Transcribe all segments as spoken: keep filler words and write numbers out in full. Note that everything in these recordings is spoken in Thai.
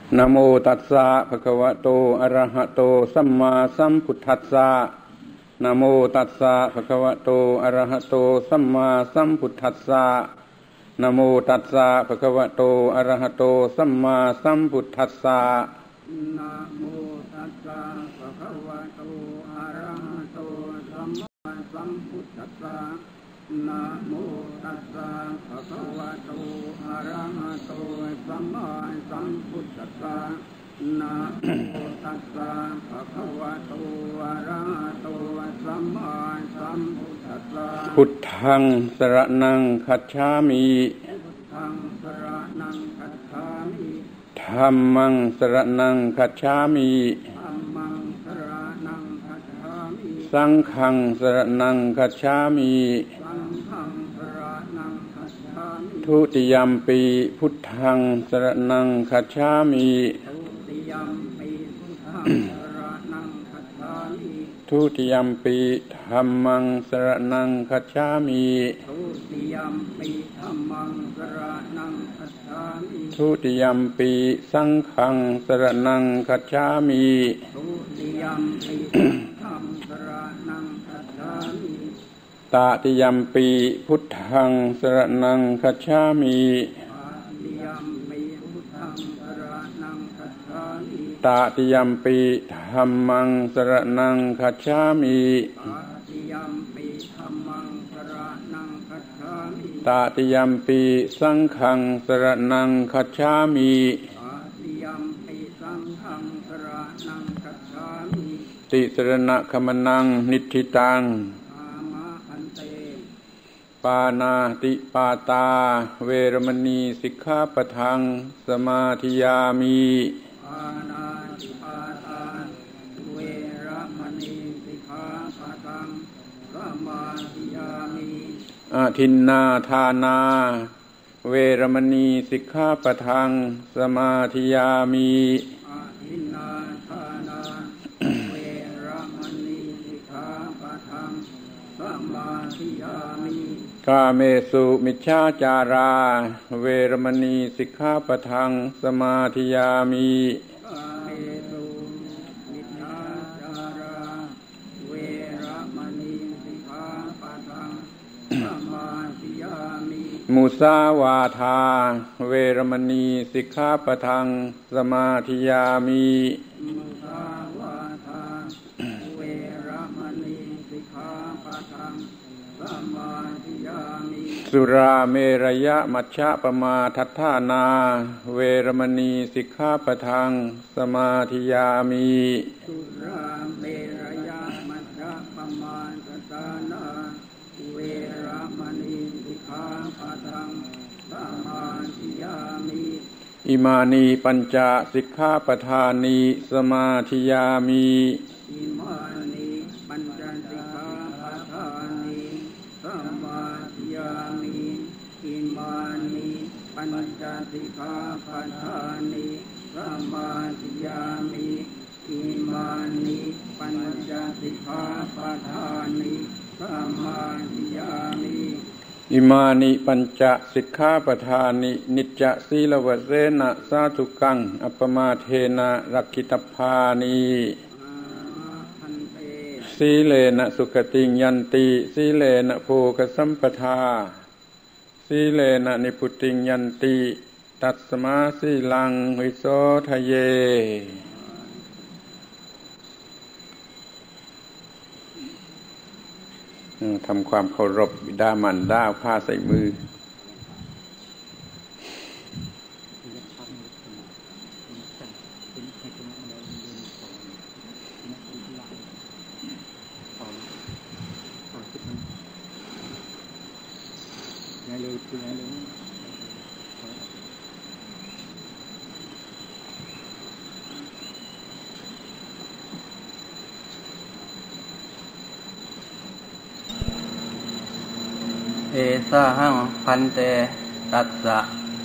นะโมตัสสะภะคะวะโตอะระหะโตสัมมาสัมพุทธัสสะนะโมตัสสะภะคะวะโตอะระหะโตสัมมาสัมพุทธัสสะนะโมตัสสะภะคะวะโตอะระหะโตสัมมาสัมพุทธัสสะนะโมตัสสะภะคะวะโตอะระหะโตสัมมาสัมพุทธัสสะนะโมตัสสะภะคะวะโตอะระหะโตสัมมาสัมพุทธัสสะนะโมตัสสะภะคะวะโตอะระหะโตสัมมาสัมพุทธัสสะพุทธังสรณังคัจฉามิพุทธังสรณังคัจฉามิธัมมังสรณังคัจฉามิธัมมังสรณังคัจฉามิสังฆังสรณังคัจฉามิสังฆังสรณังคัจฉามิทุติยัมปิพุทธังสรณังคัจฉามิทุติยัมปิธัมมังสรณังคัจฉามิทุติยัมปิธัมมังสรณังคัจฉามิทุติยัมปิสังฆังสรณังคัจฉามิทุติยัมปิธัมมังสรณังคัจฉามิตติยัมปิพุทธังสรณังคัจฉามิตติยัมปิธัมมังสรณังคัจฉามิตติยัมปิสังฆังสรณังคัจฉามิติสรณคัมมนังนิทธิตังปานาติปาตาเวรมณีสิกขาปะทังสมาธิยามิปานาติปาตาเวรมณีสิกขาปะทังสมาธิยามิอทินนาทานาเวรมณีสิกขาปะทังสมาธิยามิอทินนาทานาเวรมณีสิกขาปะทังสมาธิยามิกาเมสุมิจฉาจาราเวรมณีสิกขาปะทังสมาธิยามิกาเมสุมิจฉาจาราเวรมณีสิกขาปะทังสมาธิยามิมุสาวาทาเวรมณีสิกขาปะทังสมาธิยามิมุสาวาทาเวรมณีสิกขาปะทังสมาธิยามิสุราเมรยะมัชฌะปมาทัฏฐานาเวรมณีสิกขาปะทังสมาธิยามิสุราเมรยะมัชฌะปมาทัฏฐานาเวรมณีสิกขาปะทังสมาธิยามิอิมานีปัญจสิกขาปทานิสมาธิยามิอิมานีปัญจสิกขาปทานิสมาธิยามิอิมานีปัญจสิกขาปทานิสมาธิยามิอิมานีปัญจสิกขาปทานิสมาธิยามิอิมานิปัญจสิกขาปทานินิจจศีลวเสนะสาธุกังอัปปมาเทนะรักขิตภานิสีเลนะสุขติยันติสีเลนะโภคสัมปทาสีเลนะนิพุติยันติตัสมาสีลังวิโสทะเยทำความเคารพบิดามารดาผ้าใส่มือเอสะหังพันเตตัสสะ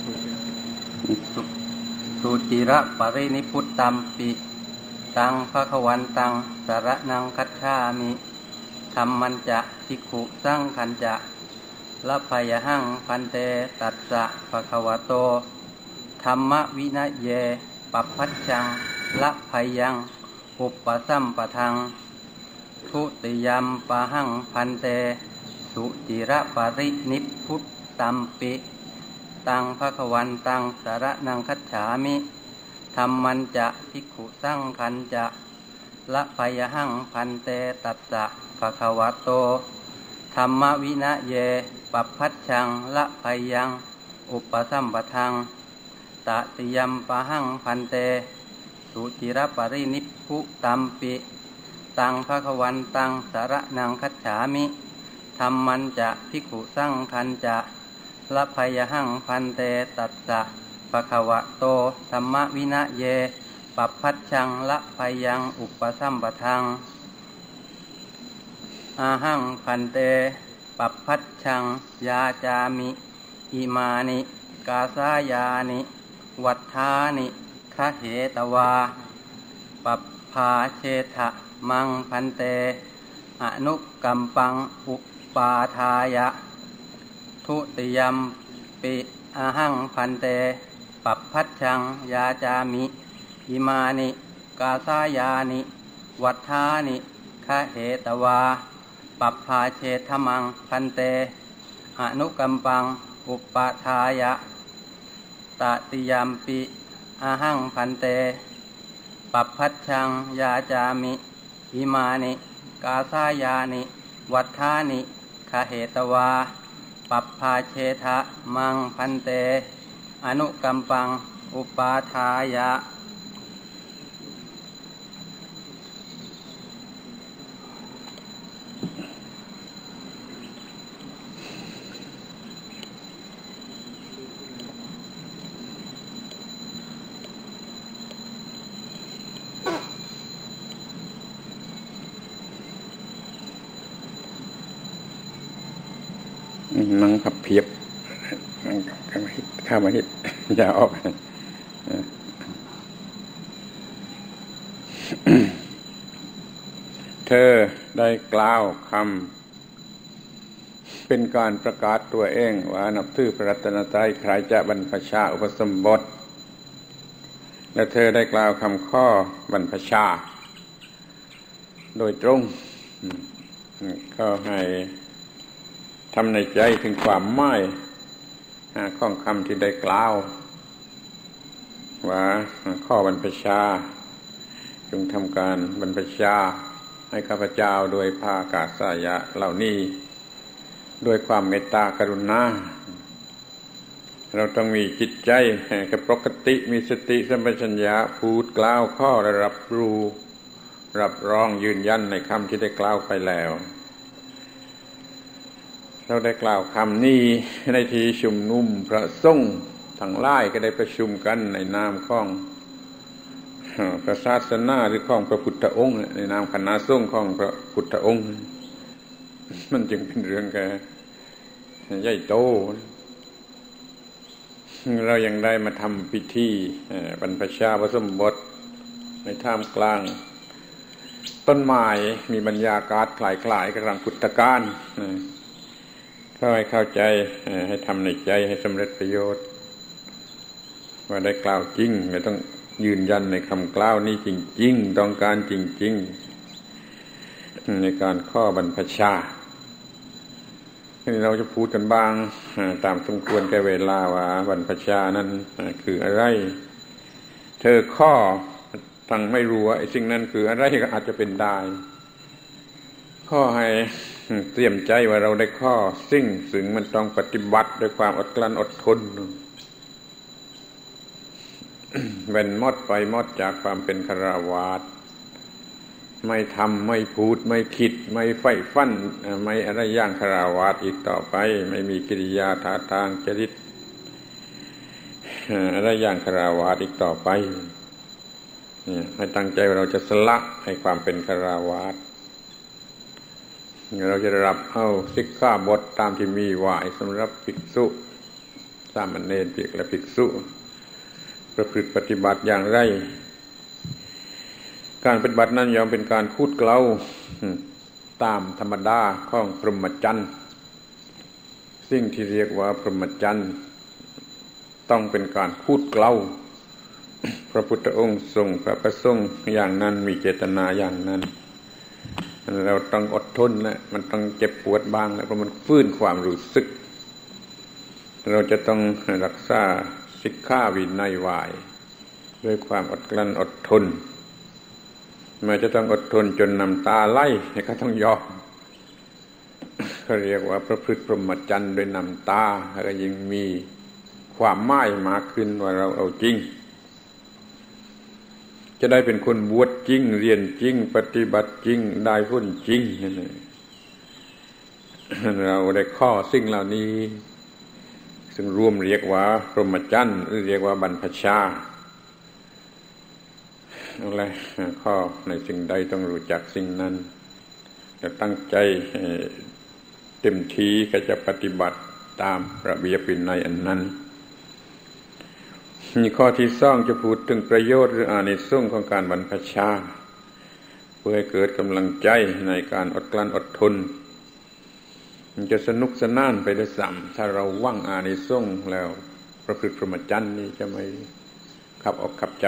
สุจิระปรินิพุตตัมปิตังภคะวันตังสรณังคัจฉามิธัมมัญจะภิกขุสังฆัญจะละพยหังพันเตตัสสะภะคะวะโตธัมมวินัยเยปัปพัชชังละภัยยังอุปสัมปทังทุติยัมปะหังพันเตสุจิระปรินิพพุตตัมปิตังภคะวันตังสรณังคัจฉามิธัมมันจะภิกขุสังคันจะละภัยหังพันเตตัสสะภะคะวะโตธัมมวินะเยปัปพัชชังละภัยยังอุปสัมปทังตติยัมปะหังพันเตสุจิระปรินิพพุตัมปิตังภคะวันตังสรณังคัจฉามิธัมมันจะภิกขุสังคันจะละภัยหังพันเตตัสสะภะคะวะโตธัมมวินะเยปัปพัชชังละภัยยังอุปสัมปทังอาหังพันเตปัปพัชชังยาจามิอิมานิกาสายานิวัฏฐานิคะเหตวาปัปภาเชทะมังพันเตอนุกัมปังอุปาทายะทุติยัมปิอาหังพันเตปัปพัชชังยาจามิอิมานิกาสายานิวัฏฐานิคะเหตวาปัปภาเชทะมังพันเตอนุกัมปังอุปาทายะตติยัมปิอาหังพันเตปัปพัชชังยาจามิอิมานิกาสายานิวัฏฐานิคะเหตวาปัปภาเชทะมังพันเตอนุกัมปังอุปาทายะนั่งพับเพียบนั่งข้ามาฮิตข้ามาฮิตอย่าออกเธอได้กล่าวคำเป็นการประกาศตัวเองว่านับถือพระรัตนตรัยใครจะบรรพชาอุปสมบทและเธอได้กล่าวคำข้อบรรพชาโดยตรงก็ให้ทำในใจถึงความหมายของคำที่ได้กล่าวว่าข้อบรรพชาจงทำการบรรพชาให้ข้าพเจ้าโดยภากาสายะเหล่านี้ด้วยความเมตตากรุณาเราต้องมีจิตใจกับปกติมีสติสัมปชัญญะพูดกล่าวข้อและรับรู้รับรองยืนยันในคำที่ได้กล่าวไปแล้วเราได้กล่าวคำนี้ในที่ชุมนุมพระสงฆ์ทั้งหลายก็ได้ประชุมกันในนามของพระศาสนาหรือของพระพุทธองค์ในนามคณะสงฆ์ของพระพุทธองค์มันจึงเป็นเรื่องแก่ใหญ่โตเรายังได้มาทำพิธีบรรพชาอุปสมบทในท่ามกลางต้นไม้มีบรรยากาศคล้ายๆกับรังพุทธกาลก็ให้เข้าใจให้ทำในใจให้สำเร็จประโยชน์ว่าได้กล่าวจริงไม่ต้องยืนยันในคำกล่าวนี้จริงๆต้องการจริงๆในการข้อบรรพชาเราจะพูดกันบ้างตามสมควรแก่เวลาว่าบรรพชานั้นคืออะไรเธอข้อทั้งไม่รู้ว่าไอ้สิ่งนั้นคืออะไรก็อาจจะเป็นได้ข้อให้เตรียมใจว่าเราได้ข้อสิ่งซึ่งมันต้องปฏิบัติด้วยความอดกลั้นอดทนเว้นมดไปมดจากความเป็นฆราวาสไม่ทำไม่พูดไม่คิดไม่ใฝ่ฝันไม่อะไรอย่างฆราวาสอีกต่อไปไม่มีกิริยาท่าทางจริตอะไรอย่างฆราวาสอีกต่อไปให้ตั้งใจว่าเราจะสละให้ความเป็นฆราวาสเราจะรับเอาสิกขาบทตามที่มีไว้สำหรับภิกษุสามเณรภิกษุและภิกษุประพฤติปฏิบัติอย่างไรการปฏิบัตินั้นย่อมเป็นการคูดเกลาตามธรรมดาของพรหมจรรย์สิ่งที่เรียกว่าพรหมจรรย์ต้องเป็นการคูดเกลาพระพุทธองค์ทรงพระประสงค์อย่างนั้นมีเจตนาอย่างนั้นเราต้องอดทนนะมันต้องเจ็บปวดบ้างนะเพราะมันฟื้นความรู้สึกเราจะต้องรักษาสิกขาวินัยวายด้วยความอดกลั้นอดทนแม้จะต้องอดทนจนน้ำตาไหลก็ต้องยอมเขาเรียกว่าประพฤติพรหมจรรย์ด้วยน้ำตาแล้วก็ยิ่งมีความหมายมากขึ้นว่าเราเอาจริงจะได้เป็นคนบวชจริงเรียนจริงปฏิบัติจริงได้ผลจริงนั่นเองเราได้ข้อสิ่งเหล่านี้ซึ่งรวมเรียกว่าพรหมจรรย์หรือเรียกว่าบรรพชาอะไรข้อในสิ่งใดต้องรู้จักสิ่งนั้นจะตั้งใจเต็มที่ก็จะปฏิบัติตามระเบียบวินัยอันนั้นมีข้อที่สองจะพูดถึงประโยชน์หรืออานิสงส์ของการบรรพชาเพื่อให้เกิดกำลังใจในการอดกลั้นอดทนมันจะสนุกสนานไปด้วยซ้ำถ้าเราหวังอานิสงส์แล้วประพฤติพรหมจรรย์นี้จะไม่ขับออกขับใจ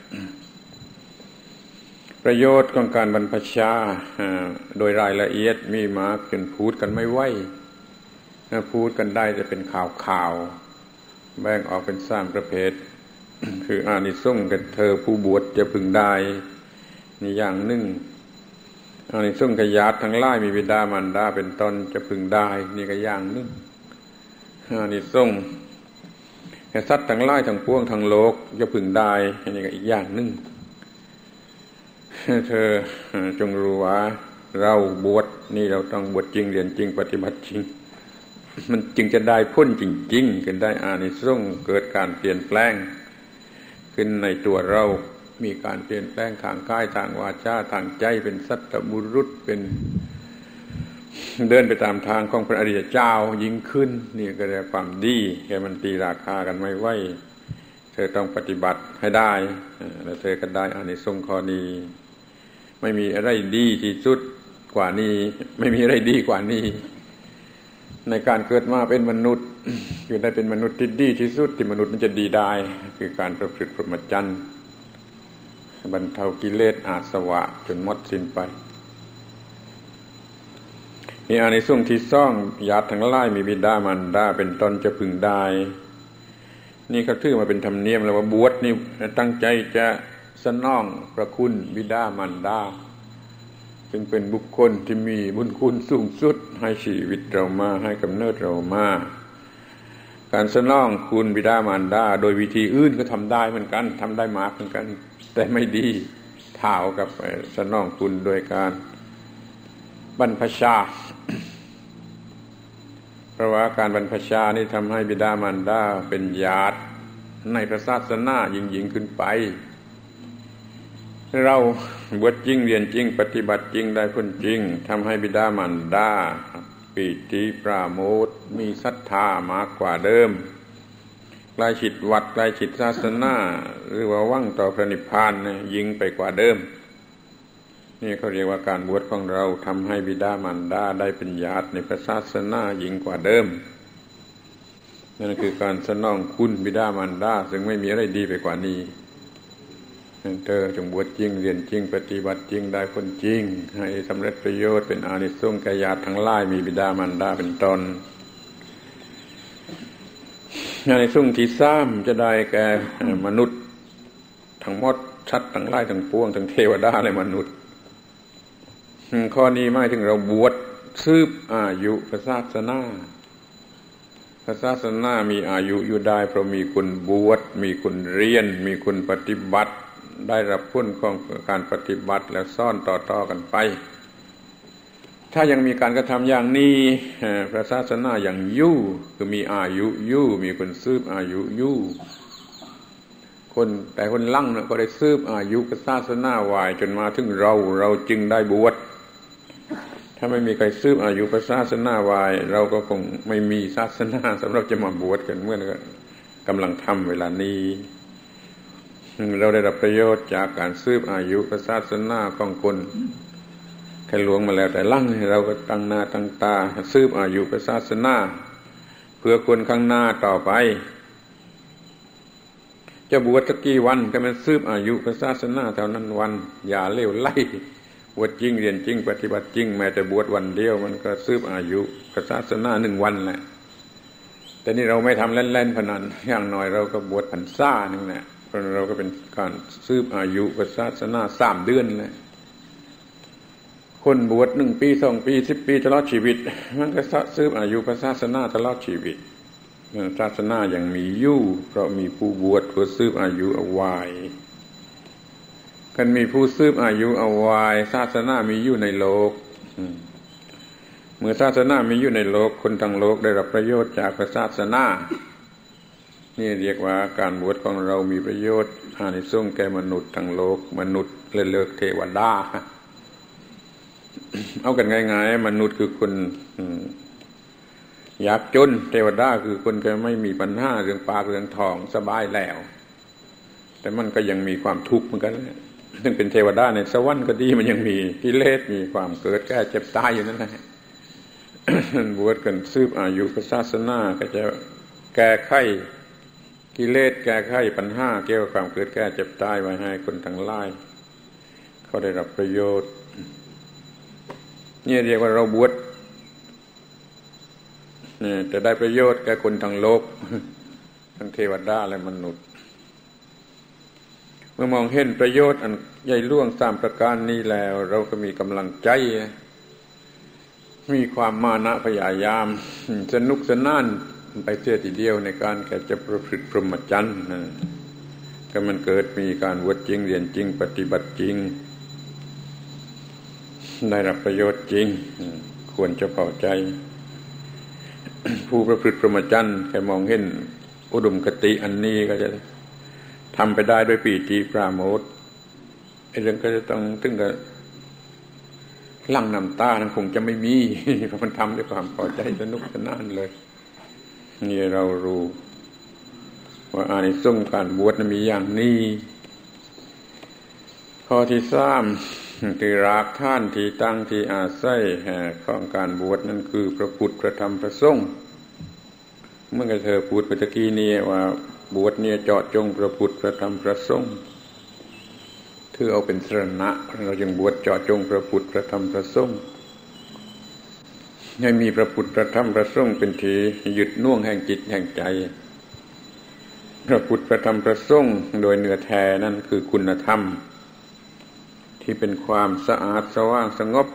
ประโยชน์ของการบรรพชาโดยรายละเอียดมีมาจนพูดกันไม่ไหวพูดกันได้จะเป็นข่าวๆแบ่งออกเป็นสามประเภท คืออานิสงส์แก่เธอผู้บวชจะพึงได้นี่อย่างหนึ่งอานิสงส์แก่ญาติทั้งหลายมีบิดามารดาเป็นต้นจะพึงได้นี่ก็อย่างหนึ่งอานิสงส์แก่สัตว์ทั้งหลายทั้งปวงทั้งโลกจะพึงได้นี่ก็อีกอย่างหนึ่งเธอจงรู้ว่าเราบวชนี่เราต้องบวชจริงเรียนจริงปฏิบัติจริงมันจึงจะได้ผลจริงๆกันได้อานิสงส์เกิดการเปลี่ยนแปลงขึ้นในตัวเรามีการเปลี่ยนแปลงทางกายทางวาจาทางใจเป็นสัตตบุรุษเป็นเดินไปตามทางของพระอริยเจ้ายิ่งขึ้นนี่ก็เรียกความดีแค่มันตีราคากันไม่ไหวเธอต้องปฏิบัติให้ได้แล้วเธอก็ได้อานิสงส์ข้อนี้ไม่มีอะไรดีที่สุดกว่านี้ไม่มีอะไรดีกว่านี้ในการเกิดมาเป็นมนุษย์อยู่ได้เป็นมนุษย์ที่ดีที่สุดที่มนุษย์มันจะดีได้คือการประพฤติพรหมจรรย์บรรเทากิเลสอาสวะจนหมดสิ้นไปมีอานิสงส์ที่สองญาติทั้งหลายมีบิดามารดาเป็นต้นจะพึงได้นี่เขาถือมาเป็นธรรมเนียมแล้วว่าบวชนี่ตั้งใจจะสนองพระคุณบิดามารดาซึ่งเป็นบุคคลที่มีบุญคุณสูงสุดให้ชีวิตเรามาให้กำเนิดเรามาการสนองคุณบิดามารดาโดยวิธีอื่นก็ทำได้เหมือนกันทำได้มากเหมือนกันแต่ไม่ดีเท่ากับสนองคุณโดยการบรรพชา เพราะว่าการบรรพชานี่ทำให้บิดามารดาเป็นญาติในพระศาสนายิ่งยิ่งขึ้นไปเราบวชจริงเรียนจริงปฏิบัติจริงได้ผลจริงทำให้บิดามารดาปีติปราโมทย์มีศรัทธามากกว่าเดิมใกล้ชิดวัดใกล้ชิดศาสนาหรือว่าหวังต่อพระนิพพานเนี่ยยิ่งไปกว่าเดิมนี่เขาเรียกว่าการบวชของเราทำให้บิดามารดาได้เป็นญาติในพระศาสนายิ่งกว่าเดิมนั่นคือการสนองคุณบิดามารดาซึ่งไม่มีอะไรดีไปกว่านี้เธอจงบวชจริงเรียนจริงปฏิบัติจริงได้ผลจริงให้สำเร็จประโยชน์เป็นอานิสงส์แก่ญาติทั้งหลายมีบิดามารดาเป็นต้นอานิสงส์ที่สามจะได้แก่มนุษย์ทั้งหมดสัตว์ทั้งหลายทั้งปวงทั้งเทวดาและมนุษย์ข้อนี้หมายถึงเราบวชสืบอายุพระศาสนาพระศาสนามีอายุอยู่ได้เพราะมีคนบวชมีคนเรียนมีคนปฏิบัติได้รับผลของการปฏิบัติแล้วซ่อนต่อๆกันไปถ้ายังมีการกระทำอย่างนี้พระศาสนาอย่างยู่คือมีอายุยู่มีคนสืบอายุยู่คนแต่คนลั่งนะก็ได้สืบอายุศาสนาวายจนมาถึงเราเราจึงได้บวชถ้าไม่มีใครสืบอายุศาสนาวายเราก็คงไม่มีศาสนาสำหรับจะมาบวชกันเมื่อกำลังทำเวลานี้เราได้รับประโยชน์จากการสืบอายุศาสนาของคนแค่หลวงมาแล้วแต่ลั่งเราก็ตั้งหน้าตั้งตาสืบอายุศาสนาเพื่อคนข้างหน้าต่อไปจจะบวชสักกี่วันก็มันซืบอายุพระศาสนาเท่านั้นวันอย่าเลี้ยวไล่บวชจริงเรียนจริงปฏิบัติจริงแม้แต่บวชวันเดียวมันก็ซืบอายุพระศาสนาหนึ่งวันแหละแต่นี่เราไม่ทำเล่นๆพนันอย่างน้อยเราก็บวชพรรษาหนึ่งแหละเพราะเราก็เป็นการซืบอายุพระศาสนาสามเดือนเลยคนบวชหนึ่งปีสองปีสิบปีตลอดชีวิตมันก็ซืบอายุพระศาสนาตลอดชีวิตศาสนายังมีอยู่เพราะมีผู้บวชเพื่อซืบอายุเอาไว้กันมีผู้ซืบอายุเอาไว้ศาสนามีอยู่ในโลกเมื่อศาสนามีอยู่ในโลกคนทั้งโลกได้รับประโยชน์จากศาสนานี่เรียกว่าการบวชของเรามีประโยชน์อานิสงส์แก่มนุษย์ทั้งโลกมนุษย์และเลิกเทวดาเอากันง่ายๆมนุษย์คือคนยากจนเทวดาคือคนที่ไม่มีปัญหาเรื่องปากเรื่องท้องสบายแล้วแต่มันก็ยังมีความทุกข์เหมือนกันซึ่งเป็นเทวดาในสวรรค์ก็ดีมันยังมีกิเลสมีความเกิดแก่เจ็บตายอยู่นั่นแหละ บวชกันซืบอายุศาสนาก็จะแก้ไขกิเลสแก้ไขปัญหาเกี่ยวกับความเกิดแก่เจ็บตายไว้ให้คนทั้งหลายเขาได้รับประโยชน์นี่เรียกว่าเราบวชนี่จะได้ประโยชน์แก่คนทั้งโลกทั้งเทวดาและมนุษย์เมื่อมองเห็นประโยชน์อันใหญ่หลวงสามประการนี้แล้วเราก็มีกำลังใจมีความมานะพยายามสนุกสนานไปเสียทีเดียวในการแก่จะประพฤติพรหมจรรย์ก็มันเกิดมีการบวชจริงเรียนจริงปฏิบัติจริงได้รับประโยชน์จริงควรจะพอใจผู้ประพฤติพรหมจรรย์แค่มองเห็นอุดมคติอันนี้ก็จะทำไปได้ด้วยปีติปราโมทย์ไอ้เรื่องก็จะต้องถึงกับหลั่งน้ำตานั้นคงจะไม่มีเพราะมันทำด้วยความพอใจสนุกสนานเลยนี่เรารู้ว่าอานิสงส์การบวชมีอย่างนี้ข้อที่สามคือรากฐานที่ตั้งที่อาศัยของการบวชนั่นคือพระพุทธพระธรรมพระสงฆ์เมื่อเธอพูดไปตะกี้นี้ว่าบวชเนี่ยเจาะจงพระพุทธพระธรรมพระสงฆ์ถือเอาเป็นสรณะเราจึงบวชเจาะจงพระพุทธพระธรรมพระสงฆ์ให้มีพระพุทธพระธรรมพระสงฆ์เป็นที่ยึดน่วงแห่งจิตแห่งใจพระพุทธพระธรรมพระสงฆ์โดยเนื้อแท้นั่นคือคุณธรรมที่เป็นความสะอาดสว่างสงบ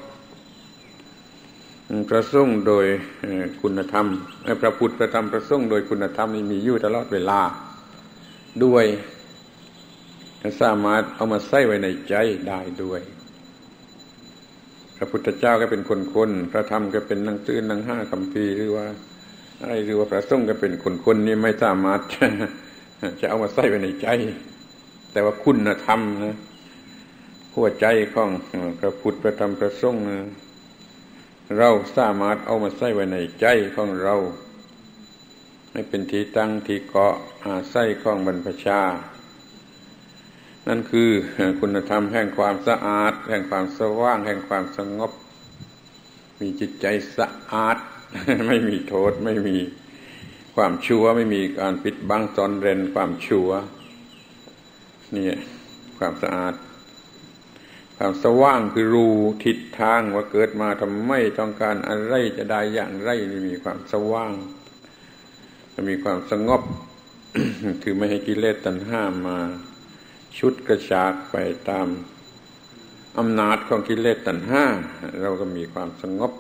พระสงฆ์โดยคุณธรรมพระพุทธพระธรรมพระสงฆ์โดยคุณธรรมนี้มีอยู่ตลอดเวลาด้วยสามารถเอามาใส่ไว้ในใจได้ด้วยพระพุทธเจ้าก็เป็นคนคนพระธรรมก็เป็นหนังสือหนังห้าคัมภีร์หรือว่าอะไรหรือว่าพระสงฆ์ก็เป็นคนคนนี่ไม่สามารถจะจะเอามาใส่ไว้ในใจแต่ว่าคุณธรรมนะหัวใจของพระพุทธพระธรรมพระสงฆ์เราสามารถเอามาใส่ไว้ในใจของเราให้เป็นที่ตั้งที่เกาะอาศัยของบรรพชานั่นคือคุณธรรมแห่งความสะอาดแห่งความสว่างแห่งความสงบมีจิตใจสะอาดไม่มีโทษไม่มีความชั่วไม่มีการปิดบังซ่อนเร้นความชั่วนี่ความสะอาดความสว่างคือรู้ทิศทางว่าเกิดมาทำไมต้องการอะไรจะได้อย่างไรนี่มีความสว่างจะมีความสงบ คือไม่ให้กิเลสตัณหามาชุดกระชากไปตามอำนาจของกิเลสตัณหาเราก็มีความสงบ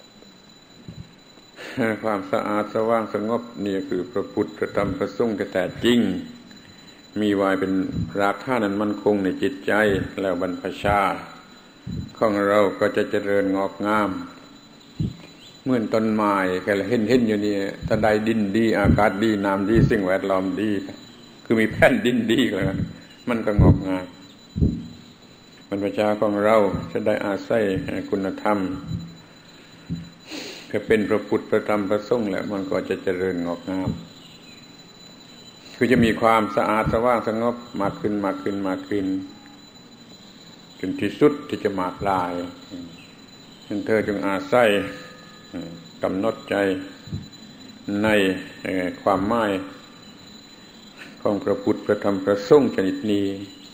ความสะอาดสว่างสงบนี่คือพระพุทธพระธรรมพระสงฆ์แท้จริงมีไว้เป็นรากฐานนั้นมั่นคงในจิตใจแล้วบรรพชาของเราก็จะเจริญงอกงามเหมือนต้นไม้แค่เห็นเห็นอยู่นี่ถ้าได้ดินดีอากาศดีน้ำดีสิ่งแวดล้อมดีคือมีแผ่นดินดีแล้วมันก็งอกงามบรรพชาของเราจะได้อาศัยคุณธรรมก็เป็นพระพุทธพระธรรมพระสงฆ์แล้วมันก็จะเจริญงอกงามคือจะมีความสะอาดสว่างสงบมากขึ้นมากขึ้นมากขึ้นจนที่สุดที่จะมากลายฉันเธอจงอาศัยกำหนดใจในความหมายของพระพุทธพระธรรมพระสงฆ์ชนิดนี้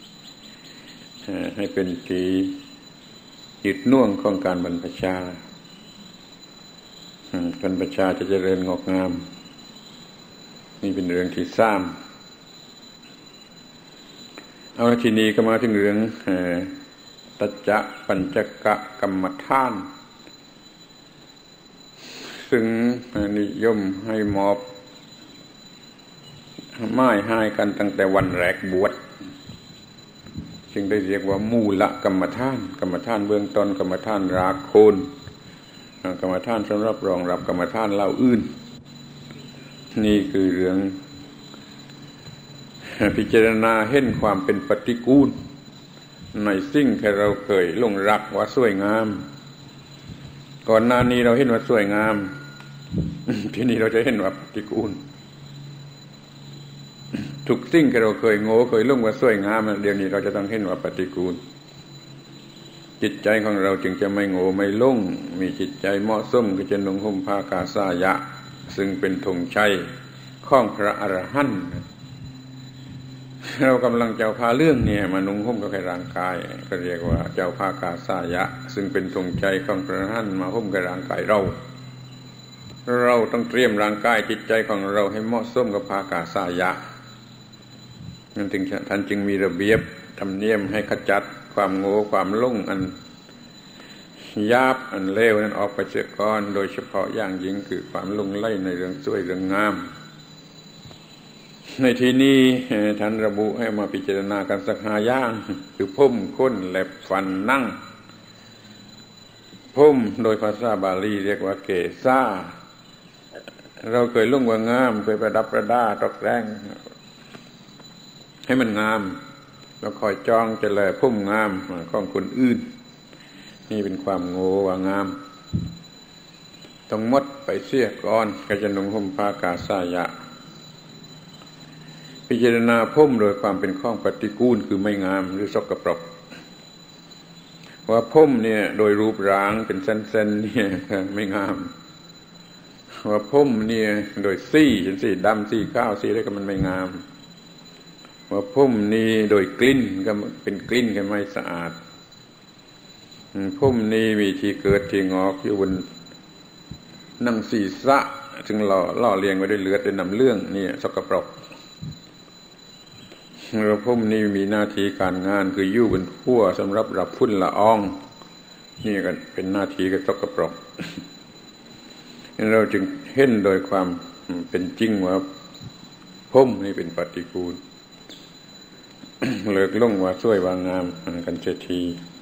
ให้เป็นที่ยึดน่วงของการบรรพชาบรรพชาจะเจริญงอกงามนี่เป็นเรื่องที่สามเอาทีนี้ก็มาถึงเรื่องตัจจะปัญจกะกรรมฐานซึ่งนิยมให้มอบไม้ให้กันตั้งแต่วันแรกบวชจึงได้เรียกว่ามูลกรรมฐานกรรมฐานเบื้องต้นกรรมฐานรากโคนกรรมฐานสำหรับรองรับกรรมฐานเหล่าอื่นนี่คือเรื่องพิจารณาเห็นความเป็นปฏิกูลในสิ่งที่เราเคยหลงรักว่าสวยงามก่อนหน้านี้เราเห็นว่าสวยงามทีนี้เราจะเห็นว่าปฏิกูลทุกสิ่งที่เราเคยโง่เคยหลงว่าสวยงามเดี๋ยวนี้เราจะต้องเห็นว่าปฏิกูลจิตใจของเราจึงจะไม่โง่ไม่หลงมีจิตใจเหมาะสมก็จะนุ่งห่มผ้ากาสายะซึ่งเป็นธงชัยของพระอรหันต์เรากำลังเจ้าพาเรื่องเนี่ยมานุ่งห่มกับร่างกายก็เรียกว่าเจ้าผ้ากาสายะซึ่งเป็นธงชัยของพระอรหันต์มาห่มกับร่างกายเราเราต้องเตรียมร่างกายจิตใจของเราให้เหมาะสมกับผ้ากาสายะนั่นถึงท่านจึงมีระเบียบธรรมเนียมให้ขจัดความโง่ความหลงอันหยาบอันเลวนั้นออกไปเสียก่อนโดยเฉพาะอย่างยิ่งคือความหลงใหลในเรื่องสวยเรื่องงามในที่นี้ท่านระบุให้มาพิจารณากันสักห้าอย่างคือผมข้นเล็บฟันนั่งผมโดยภาษาบาลีเรียกว่าเกศาเราเคยหลงว่างามเคยประดับประดาตกแต่งให้มันงามแล้วคอยจองจะแลพุ่มงามของคนอื่นนี่เป็นความโง่ว่างามต้องมดไปเสียก่อนก็จะนุ่งห่มผ้ากาสายะพิจารณาพุ่มโดยความเป็นข้องปฏิกูลคือไม่งามหรือสกปรกว่าพุ่มเนี่ยโดยรูปร่างเป็นเส้นๆเนี่ยไม่งามว่าพุ่มเนี่ยโดยสีเช่นสีดำสีขาวสีอะไรก็มันไม่งามว่าพุ่มนี้โดยกลิ่นก็เป็นกลิ่นก็ไม่สะอาดพุ่มนี้มีที่เกิดที่งอกอยู่บนนั่งศีรษะจึงหล่อล่อเลี้ยงไว้ด้วยเลือดด้วยน้ำเลื่องนี่สกปรกว่าพุ่มนี้มีหน้าที่การงานคืออยู่บนหัวสำหรับรับฝุ่นละอองนี่ก็เป็นหน้าที่ก็สกปรกเราจึงเห็นโดยความเป็นจริงว่าพุ่มนี่เป็นปฏิกูลเลิกล่งว่าช่วยวางงามกันเสียที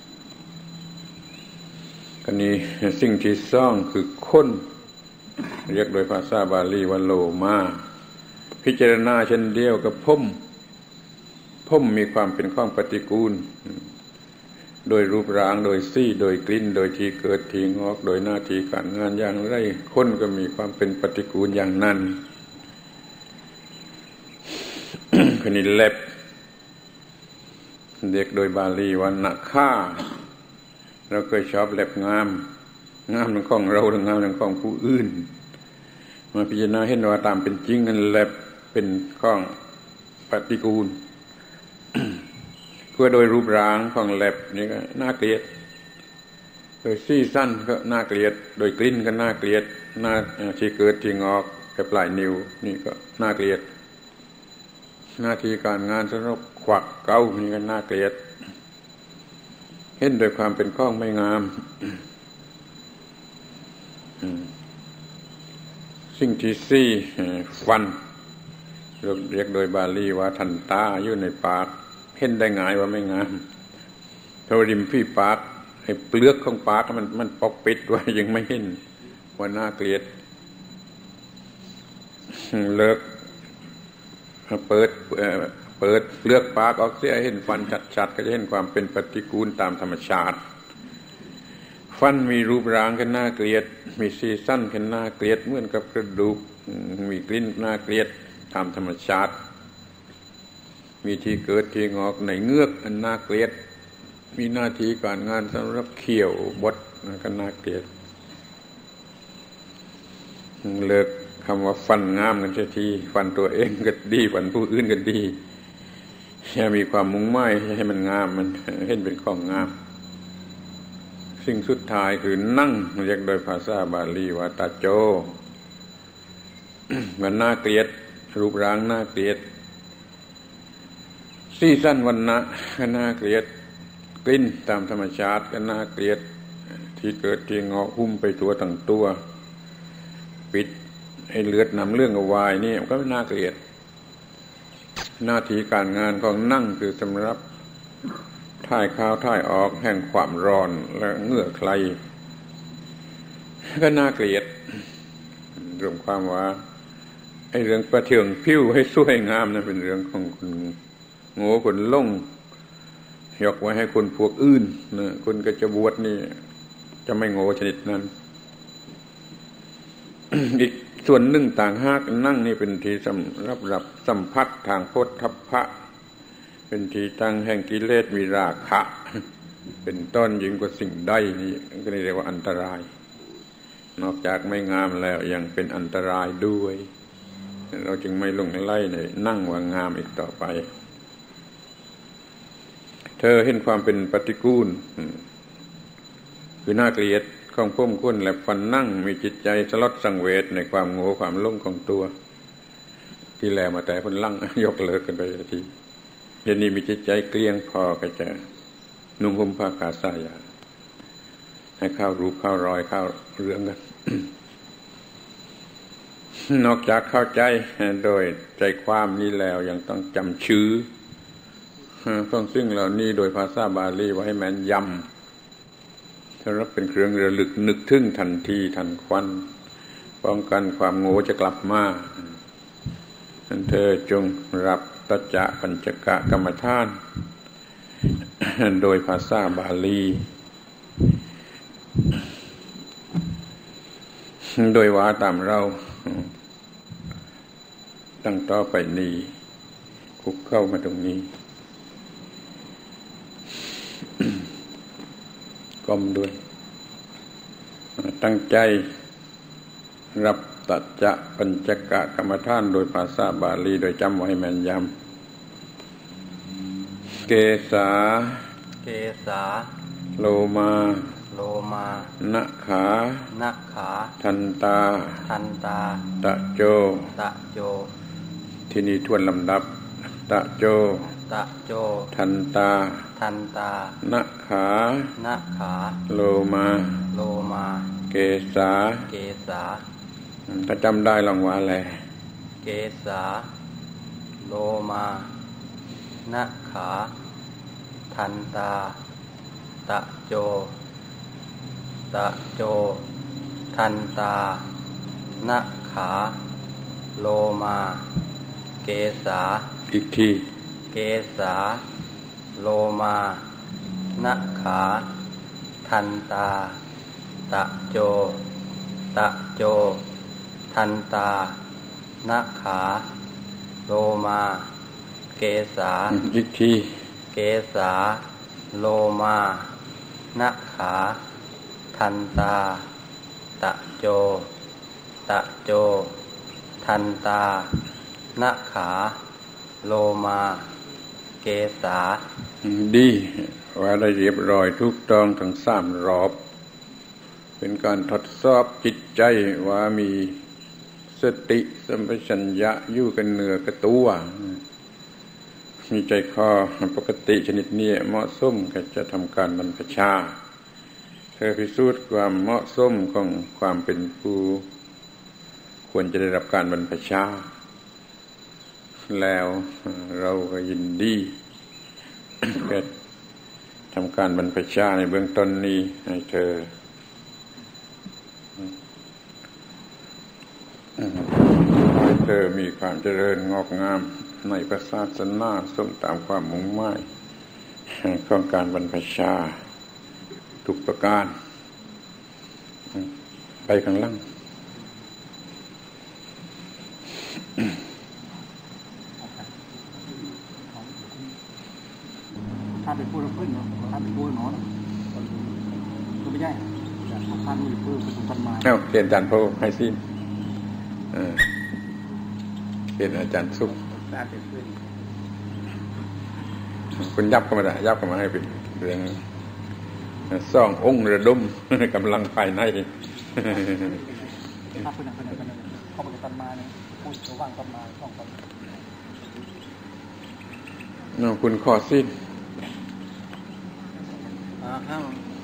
กันนี้สิ่งที่ซ่องคือค้นเรียกโดยภาษาบาลีว่าโลมาพิจารณาเช่นเดียวกับพุ่มพุ่มมีความเป็นข้องปฏิกูลโดยรูปร่างโดยสีโดยกลิ่นโดยที่เกิดที่งอกโดยหน้าที่การงานอย่างไรค้นก็มีความเป็นปฏิกูลอย่างนั้นคนนี้เล็บเรียกโดยบาลีว่านาคาเราเคยชอบเล็บงามงามทั้งของเราทั้งงามทั้งของผู้อื่นมาพิจารณาเห็นว่าตามเป็นจริงนั้นเล็บเป็นของปฏิกูลเพื่อโดยรูปร่างของเล็บนี่ก็น่าเกลียดโดยซี่สั้นก็น่าเกลียดโดยกลิ่นก็น่าเกลียดหน้าที่เกิดที่งอกกับปลายนิ้วนี่ก็น่าเกลียดหน้าที่การงานสำหรับขวักเก้านี่ก็น่าเกลียดเห็นโดยความเป็นข้องไม่งามสิ่งที่สี่ฟันเรียกโดยบาลีว่าทันตาอยู่ในปากเห็นได้ง่ายว่าไม่งามเพราะริมฝีปากไอ้เปลือกของปากมันมันปกปิดไว้ยังไม่เห็นว่าน่าเกลียดเลิกเปิดเปิดเปลือกปากออกเสียเห็นฟันชัดๆก็จะเห็นความเป็นปฏิกูลตามธรรมชาติฟันมีรูปร่างกันน่าเกลียดมีสีสั้นกันน่าเกลียดเหมือนกับกระดูกมีกลิ่นน่าเกลียดตามธรรมชาติมีที่เกิดที่งอกในเงือกอันน่าเกลียดมีหน้าที่การงานสำหรับเขี่ยวบดก็น่าเกลียดเลิกคำว่าฟันงามกันเสียทีฟันตัวเองก็ดีฟันผู้อื่นก็ดีอย่ามีความมุ่งหมายให้มันงามมันเห็นเป็นของงามสิ่งสุดท้ายคือนั่งเรียกโดยภาษาบาลีว่าตาโจมันน่าเกลียดรูปร่างน่าเกลียดสีสันวันนะก็น่าเกลียดกลิ่นตามธรรมชาติก็น่าเกลียดที่เกิดที่งอกหุ้มไปตัวทั้งตัวปิดให้เลือดนำเรื่องเอาไว้นี่มันก็ไม่น่าเกลียดหน้าที่การงานของนั่งคือสำหรับถ่ายข้าวถ่ายออกแห่งความร้อนและเหงื่อใครก็น่าเกลียดรวมความว่าไอ้เรื่องประเทืองผิวให้สวยงามนั้นเป็นเรื่องของคนโง่คนล่งยกไว้ให้คนพวกอื่นนะคนก็จะบวชนี่จะไม่โง่ชนิดนั้น อีกส่วนหนึ่งต่างหากนั่งนี่เป็นที่สำรับรับสัมผัสทางโพธิภะเป็นที่ตั้งแห่งกิเลสมีราคะ เป็นต้นยิ่งกว่าสิ่งใดนี่ก็เรียกว่าอันตรายนอกจากไม่งามแล้วยังเป็นอันตรายด้วยเราจึงไม่ลงไล่ในนั่งว่างามอีกต่อไปเธอเห็นความเป็นปฏิกูลคือน่าเกลียดของพุ่มคุ้นและฟันนั่งมีจิตใจสลดสังเวชในความโง่ความลุ่งของตัวที่แลมาแต่พ้นลั่งยกเลิกกันไปทีเดี๋ยวนี้มีจิตใจเกลี้ยงพอก็จะนุ่งห่มผ้ากาสายาให้เข้ารูปเข้ารอยเข้าเรื่องกัน นอกจากเข้าใจโดยใจความนี้แล้วยังต้องจำชื่อต้องซึ่งเหล่านี้โดยภาษาบาลีว่าให้แม่นยำถ้ารับเป็นเครื่องระลึกนึกถึงทันทีทันควันป้องกันความโง่จะกลับมานั่นเธอจงรับตัจจะปัญจกะกรรมฐานโดยภาษาบาลีโดยว่าตามเราตั้งต่อไปนี้คุกเข้ามาตรงนี้ก้มด้วยตั้งใจรับตัจจะปัญจกะกรรมฐานโดยภาษาบาลีโดยจำไว้แม่นยำเกสาเกสาโลมาโลมานะขานะขาทันตาทันตาตะโจตะโจที่นี่ทวนลำดับตะโจตะโจทันตาทันตานะขานะขาโลมาโลมาเกสาเกสาถ้าจำได้ลองว่าแลเกสาโลมานะขาทันตาตะโจตะโจทันตานะขาโลมาเกสาอีกทีเกสาโลมานะขาทันตาตะโจตะโจทันตานะขาโลมาเกสาอีกทีเกสาโลมานะขาทันตาตะโจตะโจทันตานะขาโลมาเกสาดีว่าได้เรียบร้อยทุกต้องทั้งสามรอบเป็นการทดสอบจิตใจว่ามีสติสัมปชัญญะอยู่กันเหนือกับตัวมีใจคอปกติชนิดนี้เหมาะสมก็จะทำการบรรพชาเธอพิสูจน์ความเหมาะสมของความเป็นผู้ควรจะได้รับการบรรพชาแล้วเราก็ยินดีก็ทำการบรรพชาในเบื้องต้นนี้ให้เธอให้เธอมีความเจริญงอกงามในพระศาสนาสมตามความมุ่งหมายของการบรรพชาทุกประการไปข้างล่างถ้าเป็นผู้รับขึ้นเนาะถ้าเป็นผู้หนอนก็ไม่ใช่ท่านมีผู้เป็นคนมาเอ้าเรียนจันทร์โพให้สิ้นเป็นอาจารย์สุขคุณยับเข้ามาได้ยับเข้ามาให้เป็นเรื่องซ่ององค์ระดมกำลังภายในถ้าคุณคุณคุณเข้าไปตันมาเนี่ยพูดระหว่างตันมาสองตันน้องคุณขอสิ้นอาหัง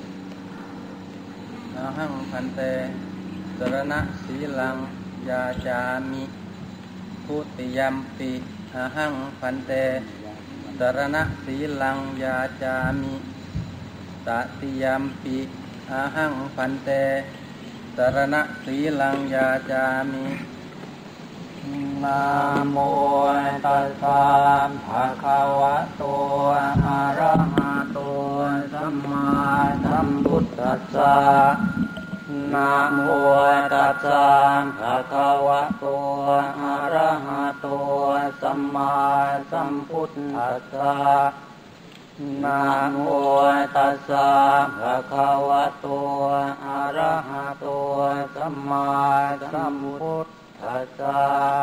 อาหังพันเตสรณะสีลังยาจามิพุติยัมปิอาหังพันเตสรณะสีลังยาจามิตติยัมปิอาหังพันเตสรณะสีลังยาจามินะโมตัสสะภะคะวะโตอะระหะโตสัมมาสัมพุทธัสสะนะโมตัสสะภะคะวะโตอะระหะโตสัมมาสัมพุทธัสสะนะโมตัสสะภะคะวะโตอะระหะโตสัมมาสัมพุทธัสสะ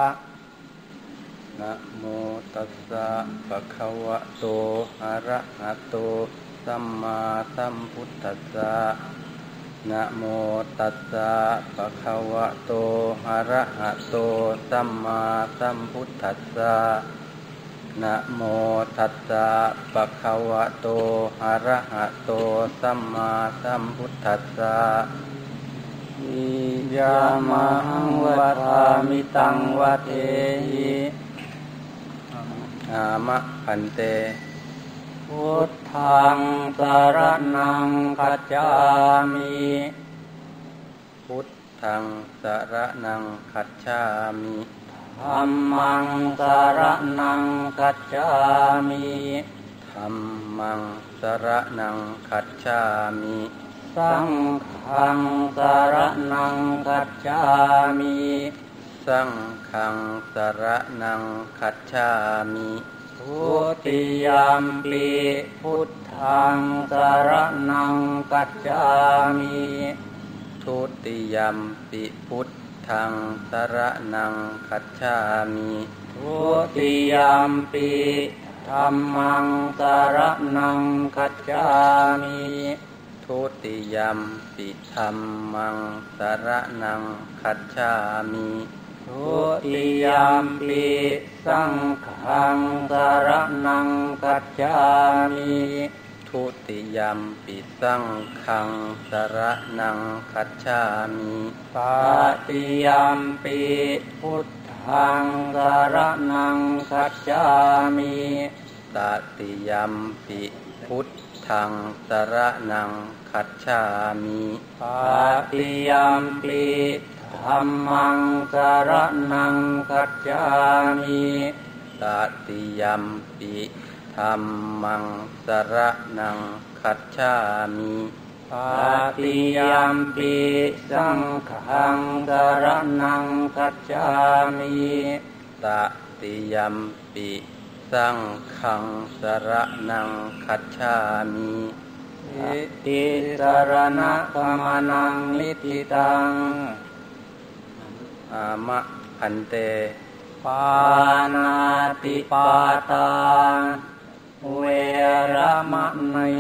นะโมตัสสะภะคะวะโตอะระหะโตสัมมาสัมพุทธัสสะนะโมตัสสะภะคะวะโตอะระหะโตสัมมาสัมพุทธัสสะนะโมตัสสะภะคะวะโตอะระหะโตสัมมาสัมพุทธัสสะอิยามังวัฏามิตังวะเทหิอามะพันเตพุทธังสรณังคัจฉามิพุทธังสรณังคัจฉามิธัมมังสรณังคัจฉามิธัมมังสรณังคัจฉามิสังฆังสรณังคัจฉามิสังฆังสรณังคัจฉามิทุติยัมปิพุทธังสรณังคัจฉามิทุติยัมปิพุทธังสรณังคัจฉามิทุติยัมปิธัมมังสรณังคัจฉามิทุติยัมปิธัมมังสรณังคัจฉามิทุติยัมปิสังฆังสรณังคัจฉามิทุติยัมปิสังฆังสรณังคัจฉามิตติยัมปิพุทธังสรณังคัจฉามิตติยัมปิพุทธังสรณังคัจฉามิตติยัมปิธัมมังสรณังคัจฉามิตติยัมปิธัมมังสรณังคัจฉามิตติยัมปิสังฆังสรณังคัจฉามิตติยัมปิสังฆังสรณังคัจฉามิอิติสรณะกัมมังนิทิตังอามะพันเตปานาติปาตาเวระมะนี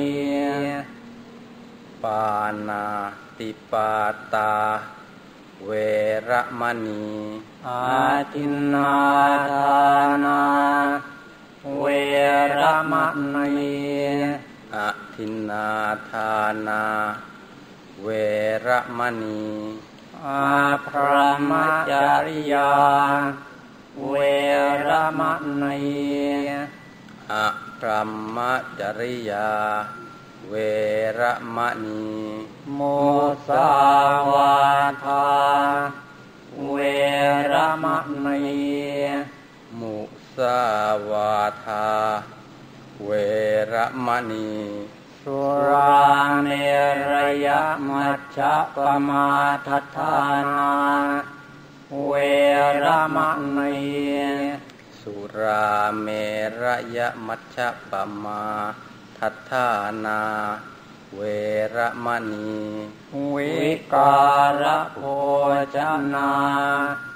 ปานาติปาตาเวระมณีอาทินนาทานาเวระมะนีอาทินนาทานาเวระมณีอาพรหมจริยาเวระมะนีอาพรหมจริยาเวระมะนีโมสาวาทาเวระมะนีมุสาวาทาเวระมะนีสุราเมรยมัชฌัปมาทัฏฐานาเวระมะนีสุราเมรยมัชฌัปมาทัฏฐานาเวระมะนีวิการโภชนา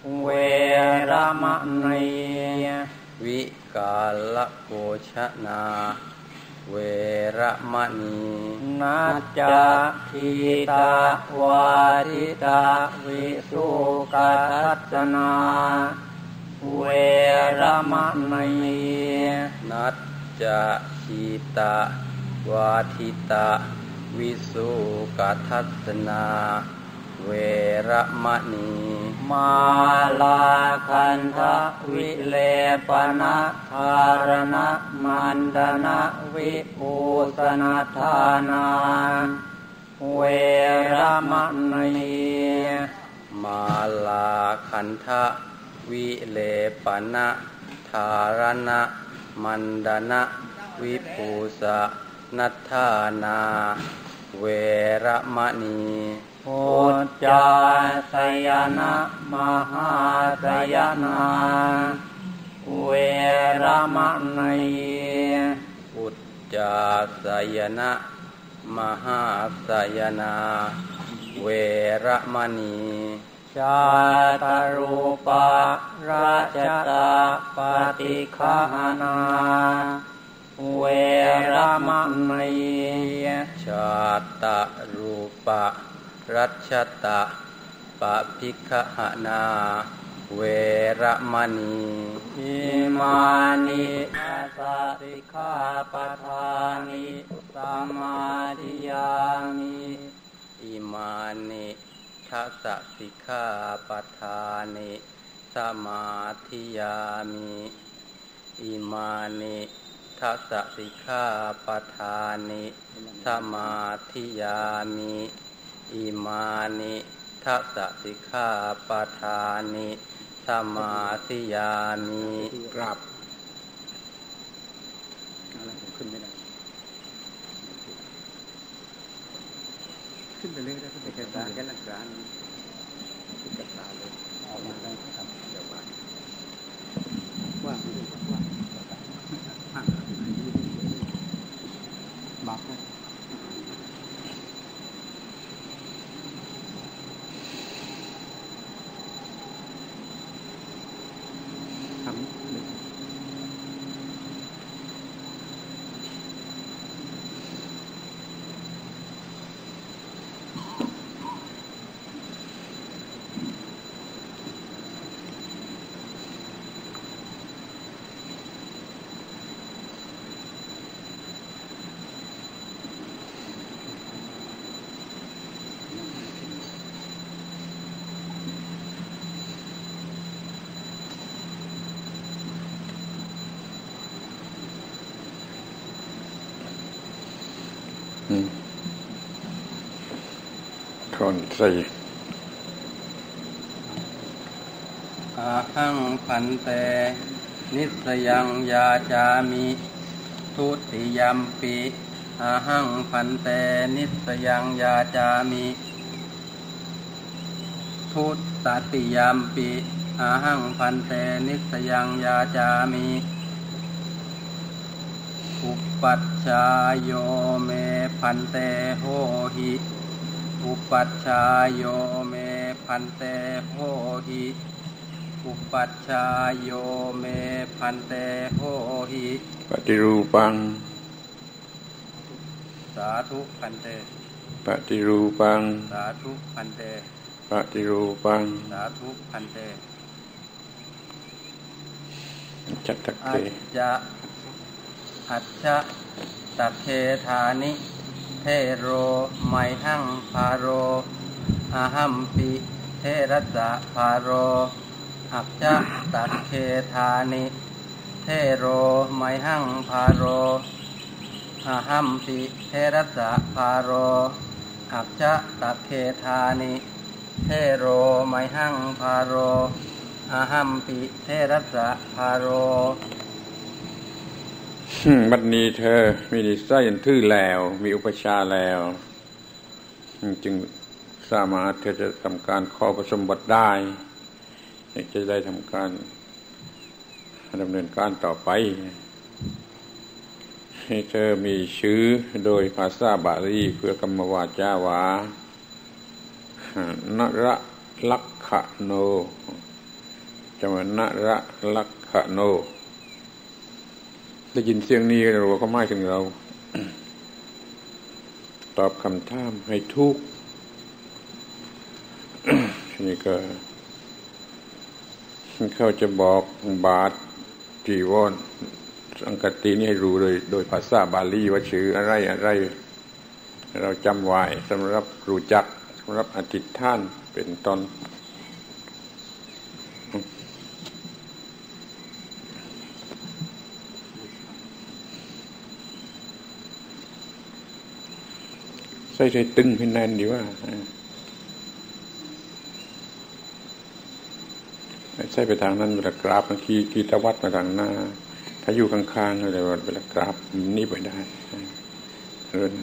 เวรมณีวิกาลโภชนาเวรมณีนัจจทิตาวาทิตาวิสุกัสสนาเวรมณีนัจจทิตาวาทิตาวิสุกัสสนาเวรมณีมาลาคันทะวิเลปนะธารณะมันดนะวิภูสนาทานาเวรมณีมาลาคันทะวิเลปนะธารณะมันดนะวิภูสนาทานาเวรมณีพุทธาสยนะมหาสยนาเวรมณีพุทธาสยนะมหาสยนาเวรมณีชาตรูปะราชตาปฏิฆานาเวรมณีชาตรูปะรัชตะปะภิกขนาเวรมณีอิมานิอาสาสิกขาปทานิสัมมาทิยามิอิมานิทัสสะสิกขาปทานิสัมมาทิยามิอิมานิทัสสะสิกขาปทานิสัมมาทิยามิอิมานิทัสสะสิกขาปทานิสัมมาทิยามิกราบขึ้นไม่ได้ขึ้นไปเลยได้ขึ้นไปแค่ตาแค่หลักการขึ้นกับตาเลยเอามาได้ครับเดี๋ยวว่าว่าไม่ได้ว่าห่างกันบักเลยคนสี่อาหังพันเตนิสยังยาจามิทุติยัมปิอาหังพันเตนิสยังยาจามิทุตติยัมปิอาหังพันเตนิสยังยาจามิอุปัชฌายโยเมพันเตโหหิอุปัชฌายโยเมพันเตโหหิอุปัชฌายโยเมพันเตโหหิปฏิรูปังสาธุพันเตปฏิรูปังสาธุพันเตปฏิรูปังสาธุพันเตจัตตะเกอัจจะอัจฉะตัคเคธานิเทโรไมหังพาโรอาหัมปิเทรัสสะพาโรอัจฉะตัคเคธานิเทโรไมหังพาโรอาหัมปิเทรัสสะพาโรอัจฉะตัคเคธานิเทโรไมหังพาโรอาหัมปิเทรัสสะพาโรบัดนี้เธอมีนิสัยทื่อแล้วมีอุปชาแล้วจึงสามารถเธอจะทำการขอประสมบัติได้จะได้ทำการดำเนินการต่อไปให้เธอมีชื่อโดยภาษาบาลีเพื่อกรรมวาจาวานระลักขโนจวนะระลักขโนได้ยินเสียงนี้เราก็หมายถึงเรา ตอบคำถามให้ถูก นี่ก็เขาจะบอกบาทจีวรสังกัตินี่ให้รู้โดยโดยภาษาบาลีว่าชื่ออะไรอะไรเราจำไว้สำหรับรู้จักสำหรับอธิษฐานเป็นต้นใส่ใส่ตึงให้แน่นดีว่าใส่ไปทางนั้นเวลากราบขี่กีตวัดมาทางหน้าถ้าอยู่ข้างๆเลยเวลากราบนี่ไปได้เรื่อง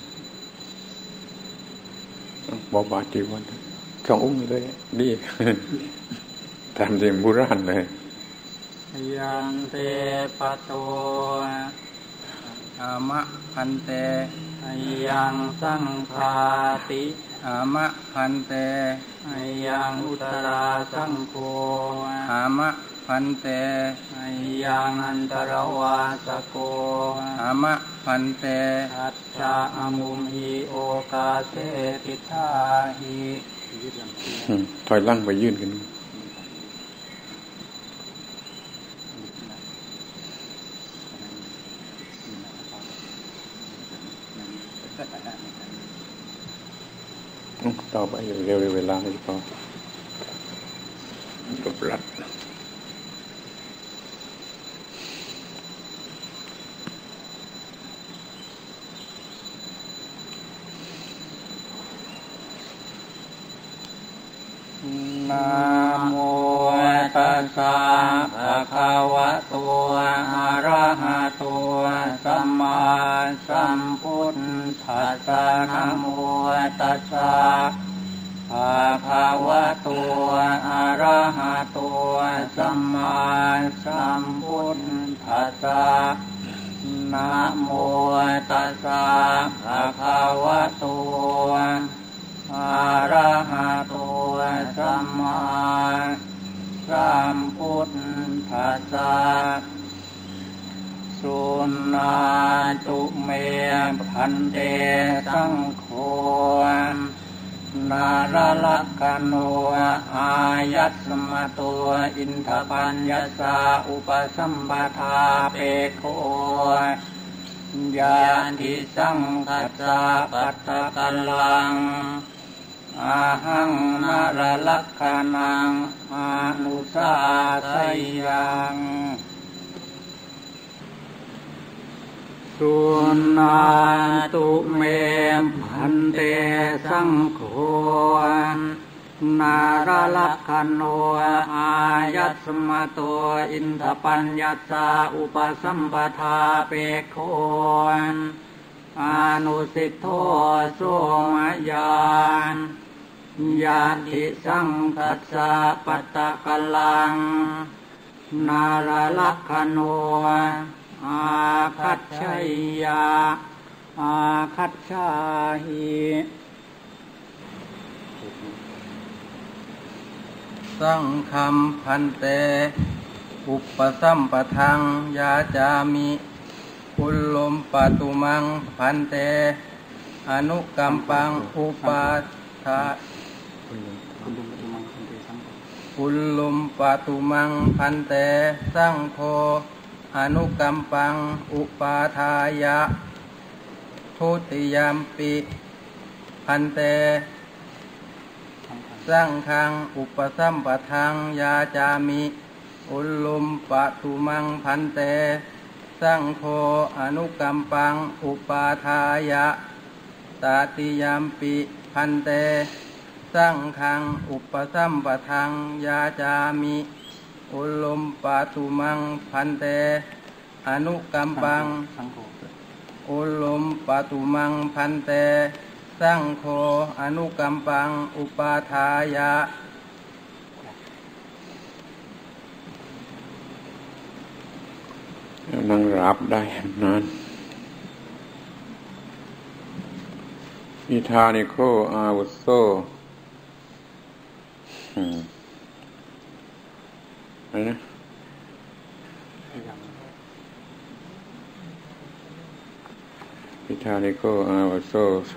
บอบาจีวันสององค์เลยดีตามเดิมโบราณเลยยันเตปะโตอามะพันเตยังสังฆาติอามะพันเตยังอุตราสังโฆอามะพันเตยังอันตรวาสโกอามะพันเตอัจฉาอมุมหิโอกาเสติทาหิถอยล่างไปยื่นกันต่อไปเร็วๆเวลาไม่พอก็ปรับนะโมตัสสะภะคะวะโตอะระหะโตสัมมาสัมพุทธัสสะนะโมตัสสะภะคะวะโตอะระหะโตสัมมาสัมพุทธัสสะนะโมตัสสะภะคะวะโตอะระหะโตสัมมาสัมพุทธัสสะสุนาตุเมพันเตสังโฆนาราลักขโนอายัสมะโตอินทปัญญาสาอุปสัมปทาเปโคญาณิสังคัสสะปัตตะกัลลังอาหังนาราลักขณังอนุสาสยังสุนาตุเมพันเตสังโฆนาราลักขโนอายัสมะโตอินทปัญญาสาอุปสัมปทาเปโคอนุสิทโธโสมยานญาติสังคัสสะปัตตะกัลลังนาราลักขโนอาคัจฉัยยาอาคัจฉาหิสังฆัมพันเตอุปสัมปทังยาจามิคุลลมปตุมังพันเตอนุกัมปังอุปาทาคุลลุมปตุมังพันเตสังโฆอนุกัมปังอุปาทายะทุติยามปิพันเตสังฆังอุปสัมปทังยาจามิอุลลุมปตุมังพันเตสังโฆอนุกัมปังอุปาทายะตติยามปิพันเตสังฆังอุปสัมปทังยาจามิอุลลุมปตุมังพันเตอนุกัมปังอุลลุมปตุมังพันเตสังโฆอนุกัมปังอุปาทายะนั่งรับได้นานนิทานิโคอาวุโสอะไรนะพิธานิโกอาวโซ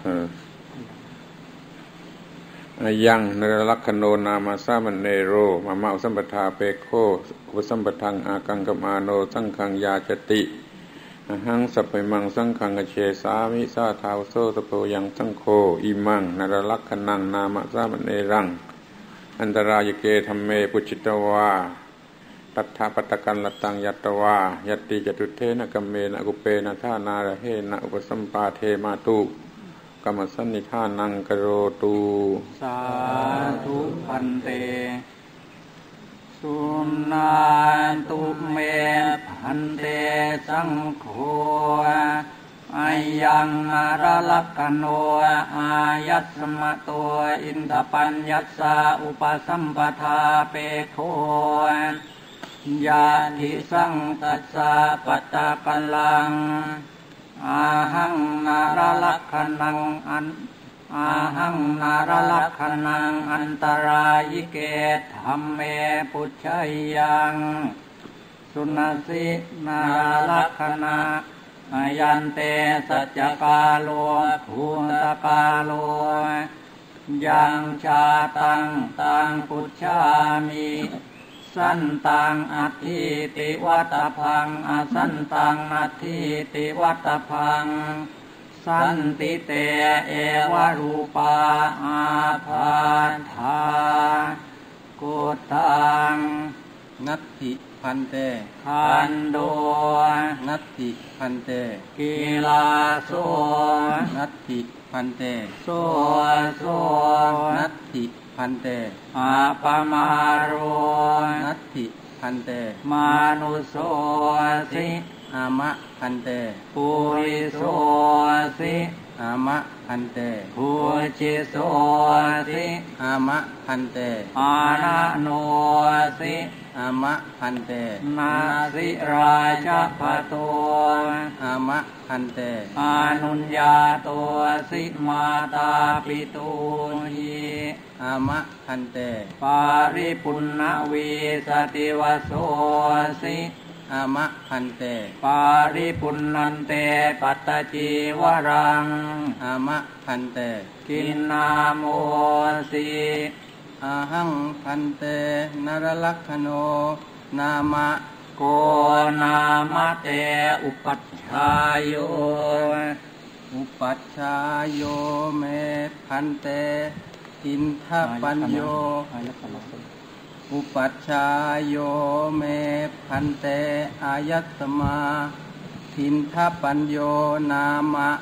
อายังนรลักขโนนามาสามันเนโรมามาอุสัมปทาเปโคอุสัมปทังอากังกมาโนสังฆังยาจติอหังสัพเพมังสังฆังเชสามิสาทาวโสตโพยังสังโฆอิมังนรลักขนังนามาสามันเนรังอันตรายเกธัมเมปุจิตวาตัทธาปัตตกันลตังยัตตวายติจตุเทนะกัมเมนะกุเปนะธานาระเหนะอุปสัมปาเทมาตุกรรมสันนิธานังกโรตุสาธุพันเตสุนาตุเมพันเตสังโฆอายังอาราลักขโนอายัสมะโตอินทปัญญัสสะอุปสัมปทาเปโคยาทิสังตัสสะปัตตะกัลลังอาหังนาราลักขนังอันอาหังนาราลักขนังอันตรายเกธัมเมปุชฌยังสุนัสินาราลักขณะอายันเตสัจจกาโลภูตกาโลยังชาตังตังปุชฌามิสันตังอัตถิติวัตพังอสันตังอัตถิติวัตพังสันติเตเอวรูปาอาภาธากุตังนัตถิพันเตขันโดนัตถิพันเตกิลาโสนัตถิพันเตโสโสนัตถิพันเตอาปมาโรนัตถิพันเตมานุโสสิอามะพันเตปุริโสสิอามะพันเตภูจิโสสิอามะพันเตอานาโนสิอามะพันเตนาสิราชภโตอามะพันเตอานุญญาโตสิมาตาปิตุหิอามะพันเตปาริปุณณวีสติวโสสิอามะพันเตปาริปุณณันเตปัตตจีวรังอามะพันเตกินนาโมสิอาหังพันเตนรลักขโนนามะโกนามะเตอุปัชฌายโยอุปัชฌายโยเมพันเตอินทปัญโยอุปัชฌายโยเมพันเตอายัตตมาทินทปัญโยนามะ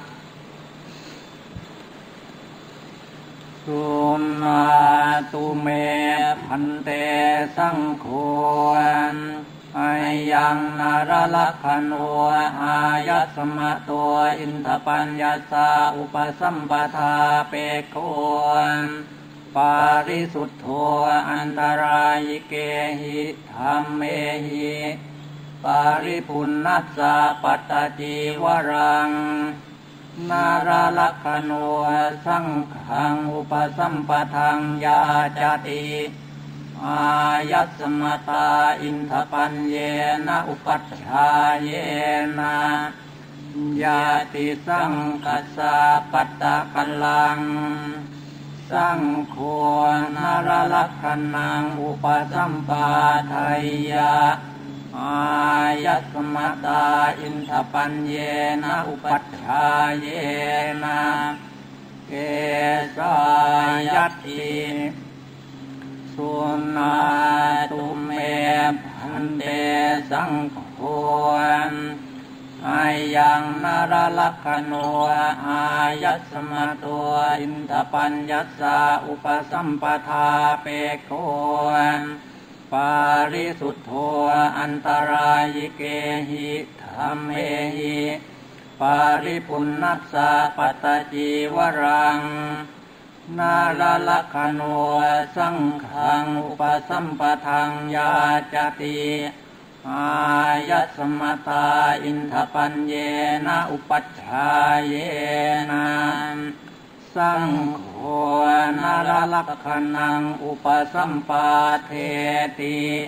สุนาตุเมพันเตสังโฆอายังนาราลักขโนอายัสมะโตอินทปัญญัสสะอุปสัมปทาเปโคปาริสุทโธอันตรายเกหิธัมเมหิปาริปุณณัสสะปัตตจีวรังนาราลักขโนสังฆังอุปสัมปทังยาจติอายัสมตาอินทปัญเยนะอุปัชฌายเยนะยาติสังกัสสะปัตตะกัลลังสังโฆนาราลักขณังอุปสัมปาทัยยะอายัสมตาอินทปัญเยนะอุปัชฌายเยนะเกสายัตติสุนาตุเมพันเตสังโฆอายังนาราลักขโนอายัสมะโตอินทปัญญัสสะอุปสัมปทาเปโคปาริสุทโธอันตรายเกหิธัมเมหิปาริปุณณัสสะปัตตจีวรังนาราลักขโนสังฆังอุปสัมปทังยาจติอายัสมตาอินทปัญเยนะอุปัชฌายเยนะสังโฆนาราลักขณังอุปสัมปาเทติ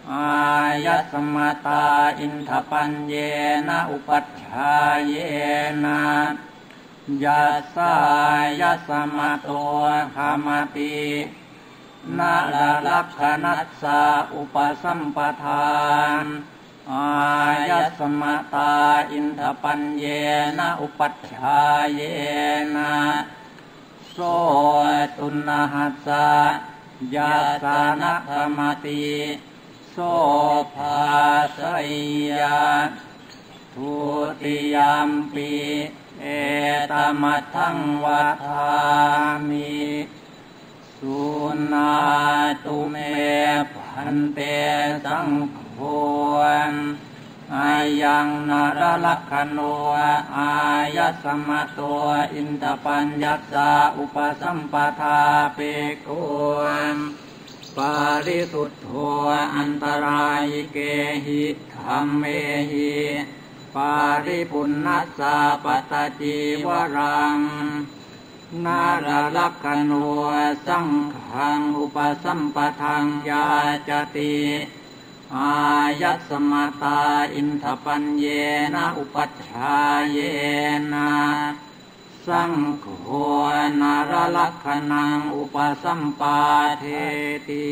อายสมตาอินทปัญเยนะอุปัฏฐายเยนะยัสสายสมโตคามตินาลักขณัสสะอุปสัมปทานอายสมตาอินทปัญเยนะอุปัฏฐายเยนะโสตุนะหัสสะยัสสานะคามติโสภาสัยยะทุติยมปีเอตมัทธังวัฏามิสุนาตุเมพันเตสังโฆอายังนารักขโนอายสมโตอินทปัญญัสสะอุปสัมปทาเปโกปาริสุทโธอันตรายเกหิธัมเมหิปาริปุณัสสะปัตตจีวรังนาราลักขโนสังฆังอุปสัมปทังยาจติอายัสสมตาอินทปัญเยนะอุปัฏฐายเยนะสังโฆนาราลักขณังอุปสัมปาเทติ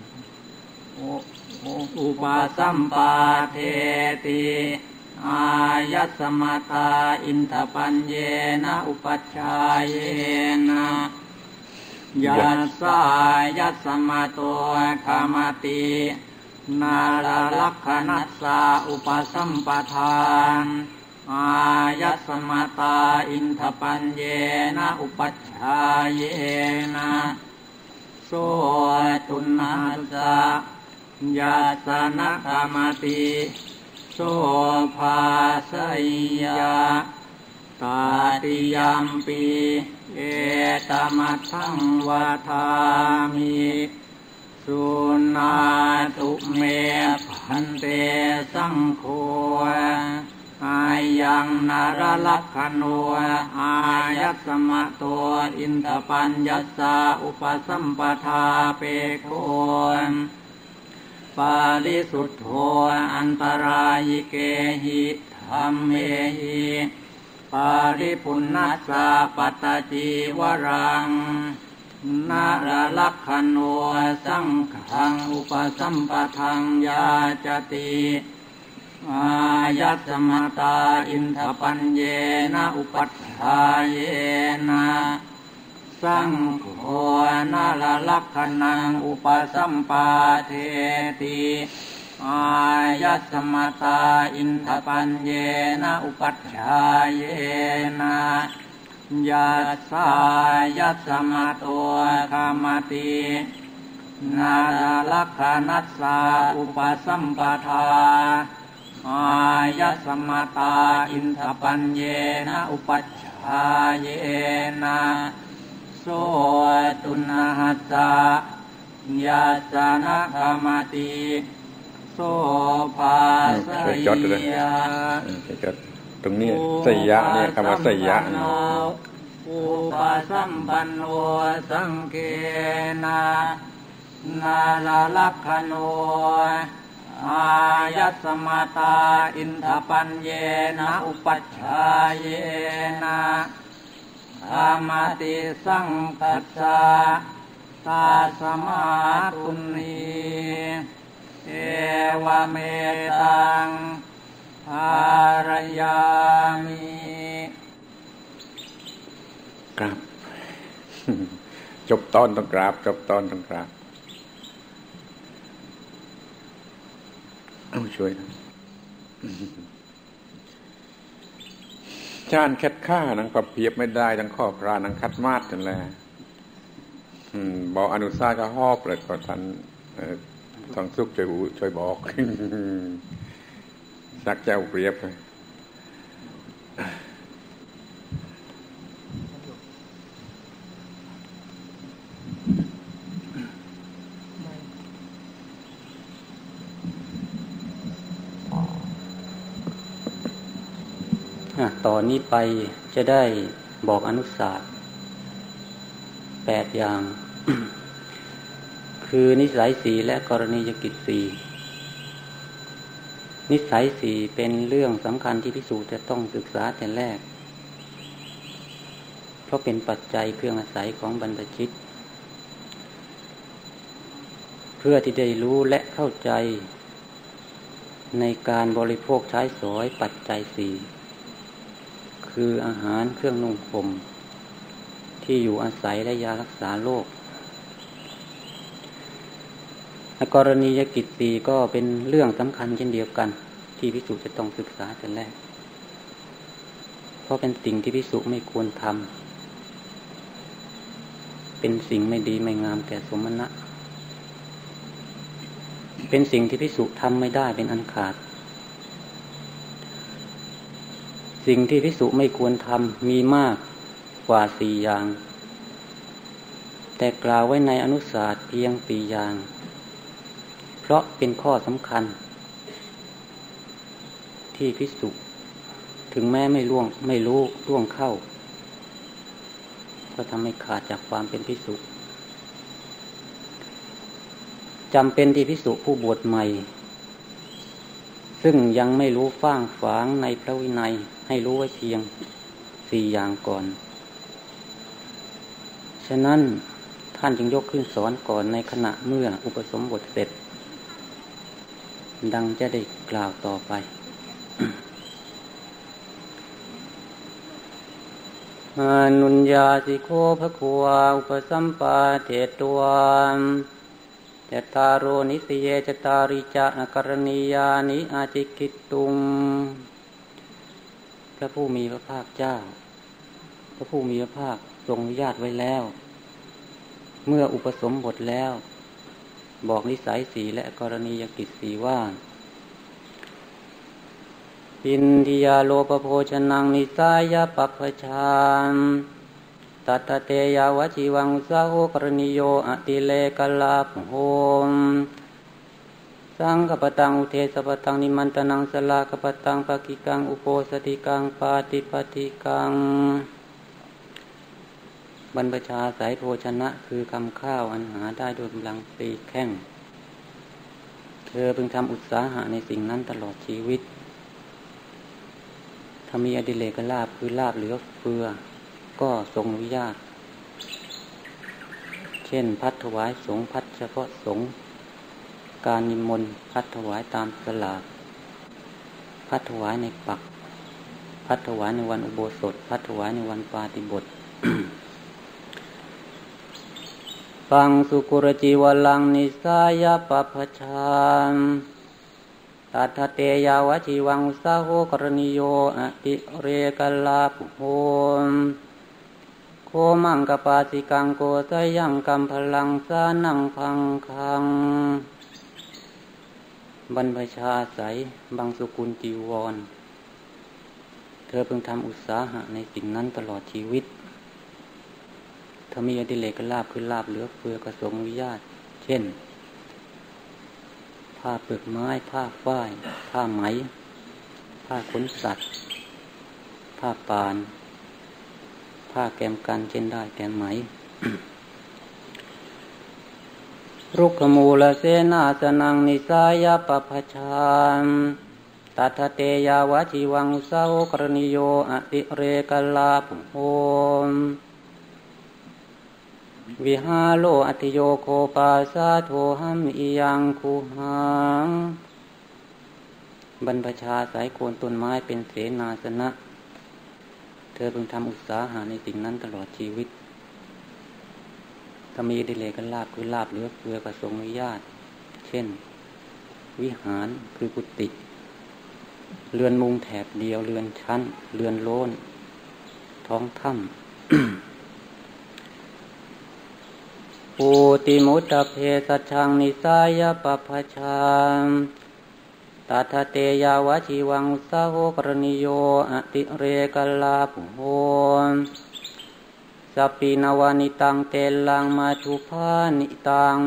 อุปสัมปาเทติอายัสสมตาอินทปัญเยนะอุปัฏฐายเยนะยัสสายัสสมโตคามตินาราลักขณัสสะอุปสัมปทานอายัสสมตาอินทปัญเยนะอุปัฏฐายเยนะโสตุนะหัสสะยัสสานะคามติโสภาสัยยะตาติยมปีเอตมัทธังวัฏามิสุนาตุเมพันเตสังโฆอายังนาราลักขโนอายัสสมโตอินทปัญญัสสะอุปสัมปทาเปโกปาริสุทโธอันตรายเกหิธัมเมหิปาริปุณัสสะปัตตจีวรังนาราลักขโนสังฆังอุปสัมปทังยาจติอายัสสมตาอินทปัญเยนะอุปัฏฐายเยนะสังโฆนาราลักขณังอุปสัมปาเทติอายัสสมตาอินทปัญเยนะอุปัฏฐายเยนะยัสสายัสสมโตคามตินาราลักขณัสสะอุปสัมปทาอายัสสมตาอินทปัญเยนะอุปัฏฐายเยนะโสตุนะหัสสะยัสสานะคามติโสภาสัยยะตรงนี้สยะเนี่ยคำว่าสยะอุปสัมปันโนสังเกนะนาราลักขโนอายัสสมตาอินทปัญเยนะอุปัฏฐายเยนะธรรมติสังคัสสะตาสมาตุนีเอวเมตังภารยามิกราบจบตอนต้องกราบจบตอนต้องกราบเอาช่วยนะชาญแคดฆ่านังประเพียบไม่ได้ทั้งข้อพระนังคัดมาดกันแหละบอกอนุสาก็หอบเลยก็ท่านทองสุขช่วยช่วยบอกสักเจ้าเปรียบเลยต่อนนี้ไปจะได้บอกอนุศาสตร์แปดอย่าง คือนิสัยสี่และกรณียกิจสี่นิสัยสี่เป็นเรื่องสำคัญที่ภิกษุจะต้องศึกษาแต่แรกเพราะเป็นปัจจัยเครื่องอาศัยของบรรพชิตเพื่อที่ได้รู้และเข้าใจในการบริโภคใช้สอยปัจจัยสี่คืออาหารเครื่องนุ่งห่มที่อยู่อาศัยและยารักษาโรคกรณียกิจสี่ก็เป็นเรื่องสำคัญเช่นเดียวกันที่ภิกษุจะต้องศึกษาแต่แรกเพราะเป็นสิ่งที่ภิกษุไม่ควรทำเป็นสิ่งไม่ดีไม่งามแก่สมณะเป็นสิ่งที่ภิกษุทำไม่ได้เป็นอันขาดสิ่งที่ภิกษุไม่ควรทำมีมากกว่าสี่อย่างแต่กล่าวไว้ในอนุศาสตร์เพียงสี่อย่างเพราะเป็นข้อสำคัญที่ภิกษุถึงแม้ไม่ล่วงไม่รู้ล่วงเข้าก็ทำให้ขาดจากความเป็นภิกษุจำเป็นที่ภิกษุผู้บวชใหม่ซึ่งยังไม่รู้ฟ้างฝางในพระวินัยให้รู้ไว้เพียงสี่อย่างก่อนฉะนั้นท่านจึงยกขึ้นสอนก่อนในขณะเมื่ออุปสมบทเสร็จดังจะได้กล่าวต่อไป อนุญญาสิโคภควาอุปสัมปาเทตวามเตตาโรนิสเยจตาริจะนกรณียานิอาจิกิตุงพระผู้มีพระภาคเจ้าพระผู้มีพระภาคทรงอนุญาตไว้แล้วเมื่ออุปสมบทแล้วบอกนิสัยสีและกรณียกิจสีว่าปินทิยาโลปโภชนังนิสายาปัพพชานตัตเตยาวชิวังอุสาโหกรณิโยอติเลกลาภโหมสังฆปตังอุเทสปตังนิมันตนังสลากปตังปะกิกังอุโปสติกังปาติปติกังบรรพชาสายโภชนะคือคำข้าวอันหาได้โดยกำลังตีแข้งเธอพึงทำอุตสาหะในสิ่งนั้นตลอดชีวิตถ้ามีอดิเรกลาภคือลาภเหลือเฟือก็ทรงอนุญาตเช่นพัดถวายสงฆ์พัดเฉพาะสงฆ์การนิมนต์พัดถวายตามสลากพัดถวายในปักพัดถวายในวันอุโบสถพัดถวายในวันปาติบท ฟังสุกุรจีวลังนิสายาปัพพชานตัทเตยาวชิวังสาโหกรณิโยอติเรกลาภโหมโคมังกปาสิกังโกสยังกัมพลังสานังพังคังบรรพชาไสยบังสุกุลจีวรเธอเพิ่งทำอุตสาหะในสิ่งนั้นตลอดชีวิตถ้ามีอดิเรกลาภคือลาภเหลือเฟือก็ทรงอนุญาตเช่นผ้าเปลือกไม้ผ้าฝ้ายผ้าไหมผ้าขนสัตว์ผ้าป่านผ้าแกมกันเช่นได้แกมไหม รุกขมูลเสนาสนังนิสายาปัพพชานตัทเตยาวชิวังสาโหกรณิโยอติเรกลาภโหมวิหาโลอติโยโคปาสาโทหัมอิยังคูหังบรรพชาสายโคนต้นไม้เป็นเสนาสนะเธอเพิ่งทำอุตสาหะในสิ่งนั้นตลอดชีวิตถ้ามีอดิเรกลาภคือลาภเหลือเฟือก็ทรงอนุญาตเช่นวิหารคือกุฏิเรือนมุงแถบเดียวเรือนชั้นเรือนโลนท้องถ้ำ ปูติมุตตเพสัชชังนิสายาปัพพชานตัทเตยาวชิวังสาโหกรณิโยอติเรกลาภโหมสัพพินวานิตังเตลังมาชุภานิตัง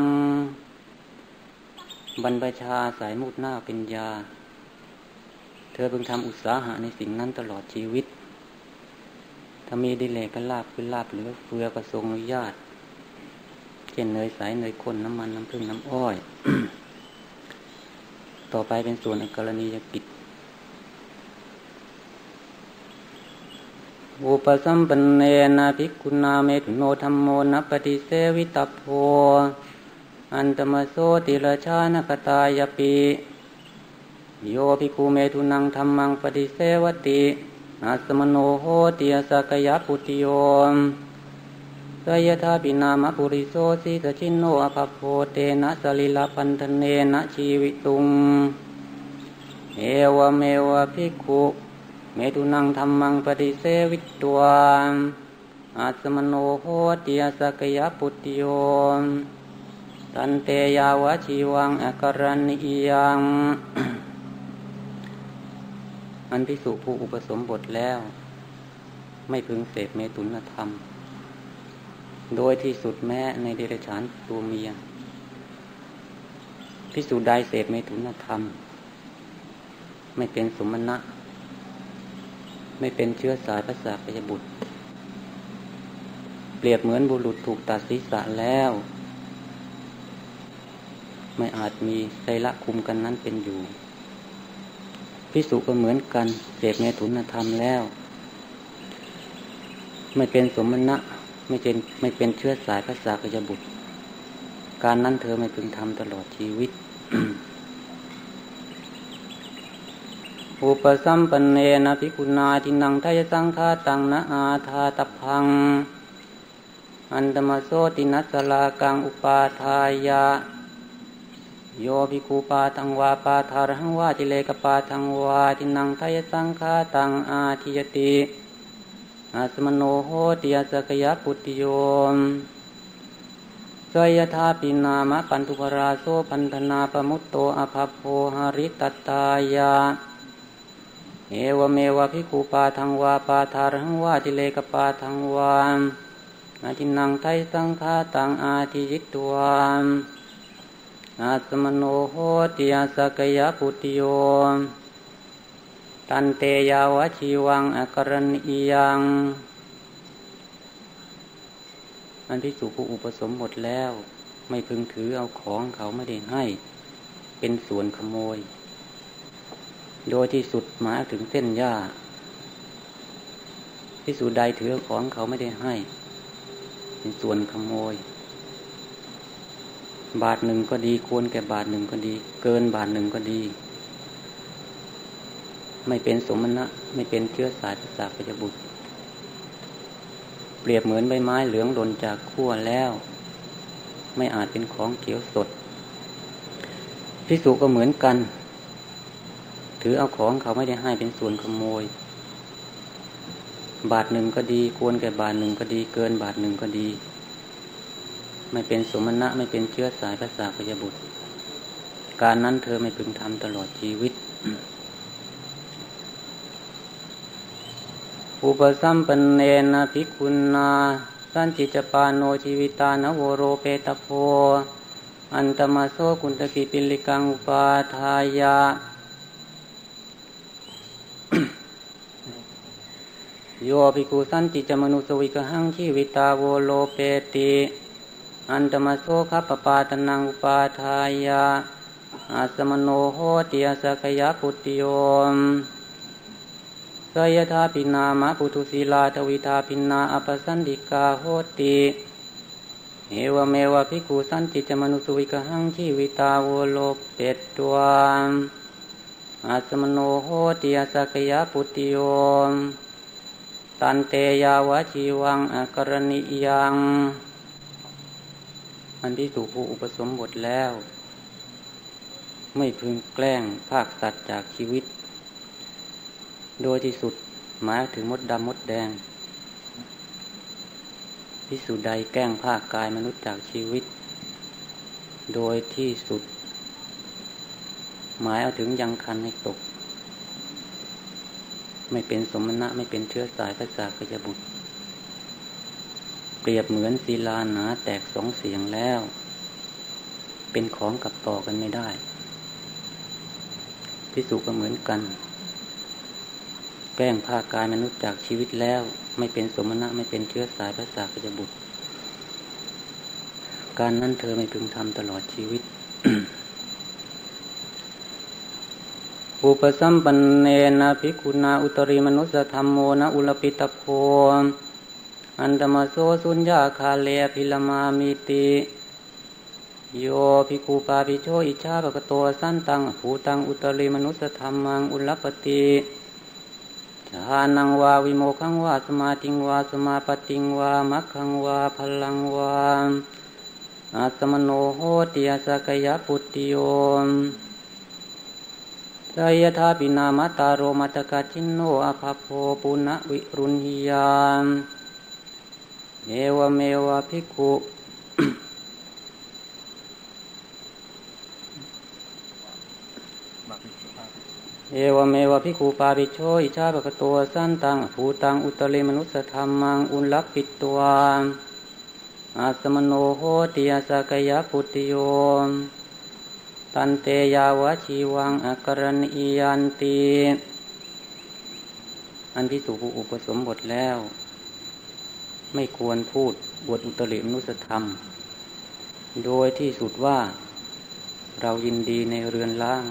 บรรพชาสายมุดหน้าเป็นยาเธอเพิ่งทำอุตสาหะในสิ่งนั้นตลอดชีวิตถ้ามีอดิเรกลาภคือลาภเหลือเฟือก็ทรงอนุญาตเช่นเนยใสเนยข้นน้ำมันน้ำผึ้งน้ำอ้อยต่อไปเป็นส่วนอกรณียกิจอุปสัมปันเนนะภิกขุนาเมตุโนธัมโมนะปฏิเสวิตัพโพอันตมโสติราชานกตายปิโยภิกขุเมตุนังธัมมังปฏิเสวตินัสมโนโหติยสักยะปุติโยสยถาปินามปุริโสสิสชินโนอภโพเตนะสลิลปันธเนนะชีวิตุงเอวเมวะภิกขุเมตุนังธัมมังปฏิเสวิตวาอัสมโนโหติยสักยะปุติโยตันเตยาวะชีวังอกรณียัง อันภิกษุผู้อุปสมบทแล้วไม่พึงเสพเมตุนธรรมโดยที่สุดแม้ในเดรัจฉานตัวเมียภิกษุใดเสพเมตุนธรรมไม่เป็นสมณะไม่เป็นเชื้อสายพระสากยบุตรเปรียบเหมือนบุรุษถูกตัดศีรษะแล้วไม่อาจมีไสละคุมกันนั้นเป็นอยู่ภิกษุก็เหมือนกันเสพเมตุนธรรมแล้วไม่เป็นสมณะไม่เป็นไม่เป็นเชื้อสายพระสากยบุตรการนั้นเธอไม่พึงทำตลอดชีวิต อุปสัมปันเนนะภิกขุนาทินังทายสังฆาตังนะอาทาตพังอันตมโสตินัสสลากังอุปาทายะโยภิกขุปาทังวาปาทารังวาจิเลกปาทังวาทินังทายสังฆาตังอาทิยติอาสมโนโหติยสักยะปุติโยสยถาปินามะปันทุภราโสพันธนาปมุตโตอภพโพหริตัตตายะเอวเมวะภิกขุปาทังวาปาทารังวาจิเลกปาทังวาอาทินังไทสังฆาตังอาทิยิตวาอาสมโนโหติยสักยะปุติโยตันเตยาวะชีวังอกรณียังอันภิกษุผู้อุปสมบทแล้วไม่พึงถือเอาของเขาไม่ได้ให้เป็นส่วนขโมยโดยที่สุดหมายถึงเส้นหญ้าภิกษุใดถือของเขาไม่ได้ให้เป็นส่วนขโมยบาทหนึ่งก็ดีควรแก่บาทหนึ่งก็ดีเกินบาทหนึ่งก็ดีไม่เป็นสมณะไม่เป็นเชื้อสายพระสากยบุตรเปรียบเหมือนใบไม้เหลืองหล่นจากขั้วแล้วไม่อาจเป็นของเขียวสดภิกษุก็เหมือนกันถือเอาของเขาไม่ได้ให้เป็นส่วนขโมยบาทหนึ่งก็ดีควรแก่บาทหนึ่งก็ดีเกินบาทหนึ่งก็ดีไม่เป็นสมณะไม่เป็นเชื้อสายพระสากยบุตรการนั้นเธอไม่พึงทำตลอดชีวิต อุปสัมปันเนนะภิกขุนาสันจิจปาโนชีวิตานโวโรเปตโพอันตมโสกุณตกิปิลิกังอุปาทายะ โยภิกขุสันติจมนุสวิกหังชีวิตาโวโลเปติอันตมโสคัปปปาตนังอุปาทายะอาสมโนโหติยสักยะปุติโยสยถาปินามะปุถุสีลาทวิทาปินาอปสันติกาโหติเอวเมวะภิกขุสันติจมนุสวิกหังชีวิตาโวโลเปตวาอาสมโนโหติยสักยะปุติโยตันเตยาวะชีวังอกรณียังอันที่ถูกผู้อุปสมบทแล้วไม่พึงแกล้งภาคสัตว์จากชีวิตโดยที่สุดหมายถึงมดดำมดแดงภิกษุใดแกล้งภาคกายมนุษย์จากชีวิตโดยที่สุดหมายเอาถึงยังคันให้ตกไม่เป็นสมณะไม่เป็นเชื้อสายพระสากยบุตรเปรียบเหมือนศิลาหนาแตกสองเสียงแล้วเป็นของกับต่อกันไม่ได้ภิกษุก็เหมือนกันแกล้งภาคกายมนุษย์จากชีวิตแล้วไม่เป็นสมณะไม่เป็นเชื้อสายพระสากยบุตรการนั้นเธอไม่พึงทำตลอดชีวิต ออุปสัมปันเนนะภิกขุนาอุตริมนุสสธัมโมนะอุลปิตโพอันตมโสสุญญาคาเลภิลมามิติโยภิกขุปาภิโชอิจฉาภคโตสันตังภูตังอุตริมนุสสธัมมังอุลปติฌานังวาวิโมขังวาสมาธิงวาสมาปติงวามัคขังวาพลังวาอาสมโนโหติยสักยะปุตติโยสยถาปินามตาโรมัตกะชินโนอภพโพปุณวิรุณหิยามเอวเมวะภิกขุเอวเมวะภิกขุปาภิโชอิจฉาภคโตสันตังภูตังอุตริมนุสสธัมมังอุลปิตตวาอาสมโนโหติยสักยะปุตติโยตันเตยาวะชีวังอากรณียันติอันภิกษุผู้อุปสมบทแล้วไม่ควรพูดบทอุตริมนุสธรรมโดยที่สุดว่าเรายินดีในเรือนร่าง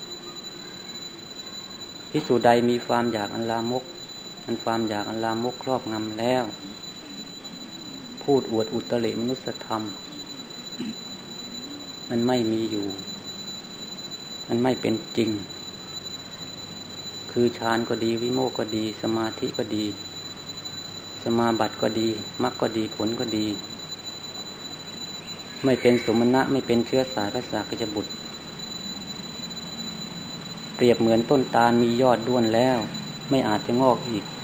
ภิกษุใดมีความอยากอันลามกอันความอยากอันลามกครอบงำแล้วพูดอวดอุตริมนุสธรรมมันไม่มีอยู่มันไม่เป็นจริงคือฌานก็ดีวิโมกข์ก็ดีสมาธิก็ดีสมาบัติก็ดีมรรคก็ดีผลก็ดีไม่เป็นสมณะไม่เป็นเชื้อสายพระสากยบุตรเปรียบเหมือนต้นตาลมียอดด้วนแล้วไม่อาจจะงอกอีก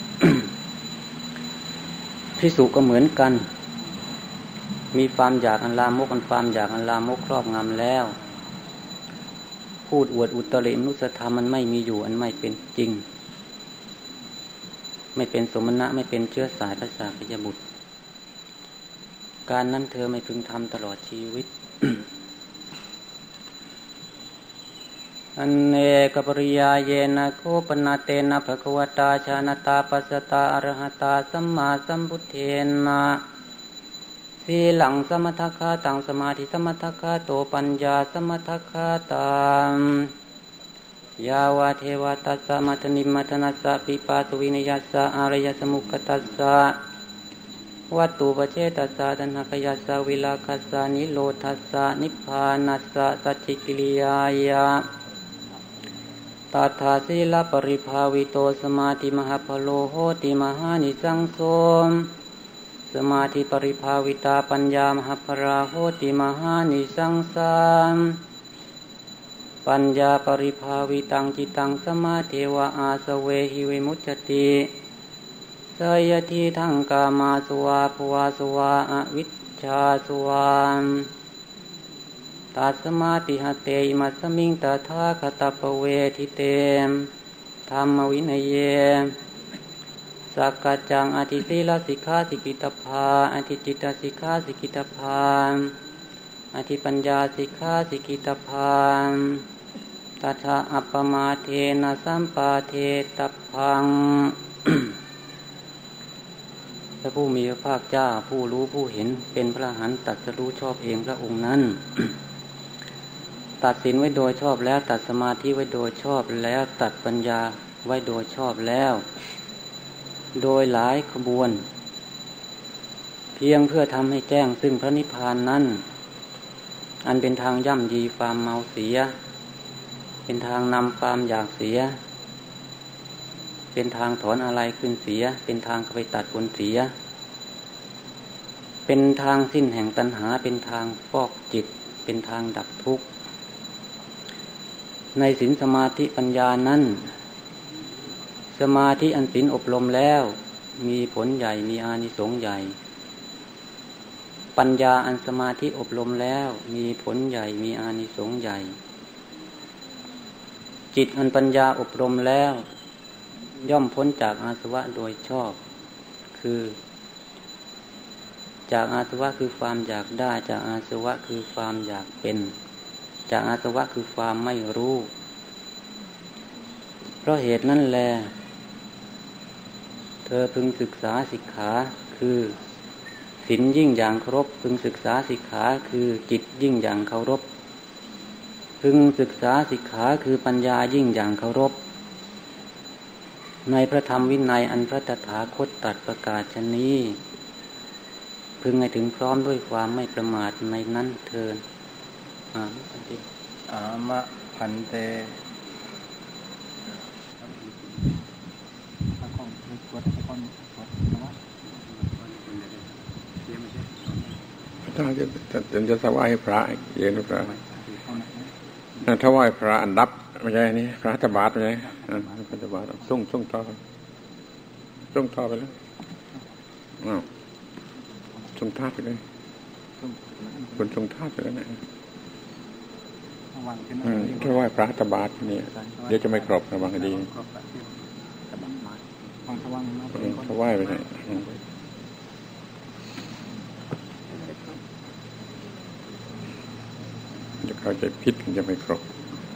ภิกษุก็เหมือนกันมีความอยากอันลามกอันความอยากอันลามกครอบงำแล้วพูดอวดอุตริมนุสธรรมมันไม่มีอยู่อันไม่เป็นจริงไม่เป็นสมณะไม่เป็นเชื้อสายพระสากยบุตรการนั้นเธอไม่พึงทำตลอดชีวิต อันเนกปริยาเยนะโคปนาเตนะภควตาชานตาปัสสตาอรหตาสัมมาสัมพุทเทนะสีหลังสมถคาตังสมาธิสมถคาโตปัญญาสมถคาตามยาวะเทวตัสสะมัทนิมัทนัสสะปิปาตุวินยัสสะอารยสมุขตัสสะวัตตุปเชตัสสะตัณหคยัสสะวิลาคัสสะนิโรธัสสะนิพพานัสสะสัจจิกิริยายะตัทธาสีลปริภาวิโตสมาธิมหาพโลโหติมหานิสังโสสมาธิปริภาวิตาปัญญามหาภราโหติมหานิสังสามปัญญาปริภาวิตังจิตังสมาเทวะอาสเวหิวิมุจจติสยทิทังกามาสวาภวาสวาอวิชชาสวาตัสมาติหเตอิมัสสมิงตถาคตปเวทิเตธรรมวินัยเยสักกัจจังอธิศีลสิกขาสิกิตภาอธิจิตสิกขาสิกิตภาอธิปัญญาสิกขาสิกิตภาตัทธะอัปปมาเทนะสัมปาเทตพัง พระผู้มีพระภาคเจ้าผู้รู้ผู้เห็นเป็นพระอรหันต์ตรัสรู้ชอบเองพระองค์นั้น ตัดศีลไว้โดยชอบแล้วตัดสมาธิไว้โดยชอบแล้วตัดปัญญาไว้โดยชอบแล้วโดยหลายขบวนเพียงเพื่อทำให้แจ้งซึ่งพระนิพพานนั้นอันเป็นทางย่ำยีความเมาเสียเป็นทางนำความอยากเสียเป็นทางถอนอะไรขึ้นเสียเป็นทางไปตัดผลเสียเป็นทางสิ้นแห่งตัณหาเป็นทางฟอกจิตเป็นทางดับทุกข์ในศีลสมาธิปัญญานั้นสมาธิอันศีลอบรมแล้วมีผลใหญ่มีอานิสงส์ใหญ่ปัญญาอันสมาธิอบรมแล้วมีผลใหญ่มีอานิสงส์ใหญ่จิตอันปัญญาอบรมแล้วย่อมพ้นจากอาสวะโดยชอบคือจากอาสวะคือความอยากได้จากอาสวะคือความอยากเป็นจากอาสวะคือความไม่รู้เพราะเหตุนั้นแลเธอพึงศึกษาสิกขาคือศีลยิ่งอย่างเคารพพึงศึกษาสิกขาคือจิตยิ่งอย่างเคารพพึงศึกษาสิกขาคือปัญญายิ่งอย่างเคารพในพระธรรมวินัยอันพระตถาคตตรัสประกาศชนี้พึงให้ถึงพร้อมด้วยความไม่ประมาทในนั้นเถิดอ่าอามะพันเตถ้าจะจะจะถวายพระเย็นพระถวายพระอันดับไม่ใช่นี่พระธบาตไม่ใช่พระธบาตส่งส่งต่อส่งต่อไปแล้วอ้าวส่งทาสไปเลยคนส่งทาสไปแล้วนะถวายพระธบาตนี่เดี๋ยวจะไม่ครบระวังให้ดีถวายไปเลยจะเข้าใจผิดกันจะไม่ครบ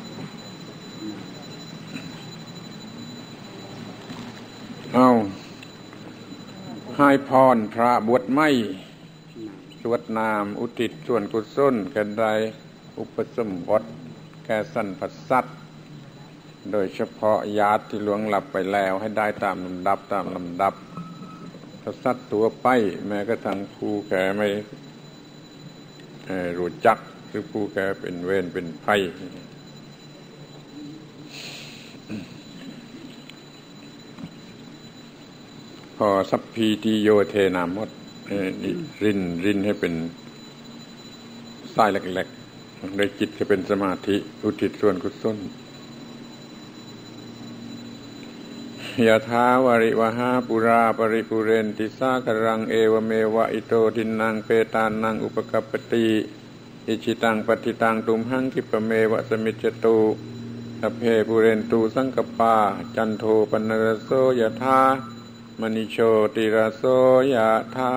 เอาให้พรพระบวชไม่สวดนามอุทิศส่วนกุศลกันใดอุปสมบทแก่สรรพสัตว์โดยเฉพาะญาติที่ล่วงลับไปแล้วให้ได้ตามลำดับตามลำดับพระสัตว์ตัวไปแม้กระทั่งผู้แก่ไม่รู้จักหรือผู้แก่เป็นเวรเป็นภัยพอสัพพีติโยเทนามดรินรินให้เป็นสายเล็กๆโดยจิตจะเป็นสมาธิอุทิศส่วนกุศลยะถาวาริวหาปุราปริปุเรนติสากรังเอวเมวะอิโตทินังเปตานังอุปกัปปติอิจิตังปฏิตังตุมหังคิปเมวะสมิจจตุสัพเพปุเรนตุสังกปาจันโทปนรโสยะถามณิโชติรโสยะถา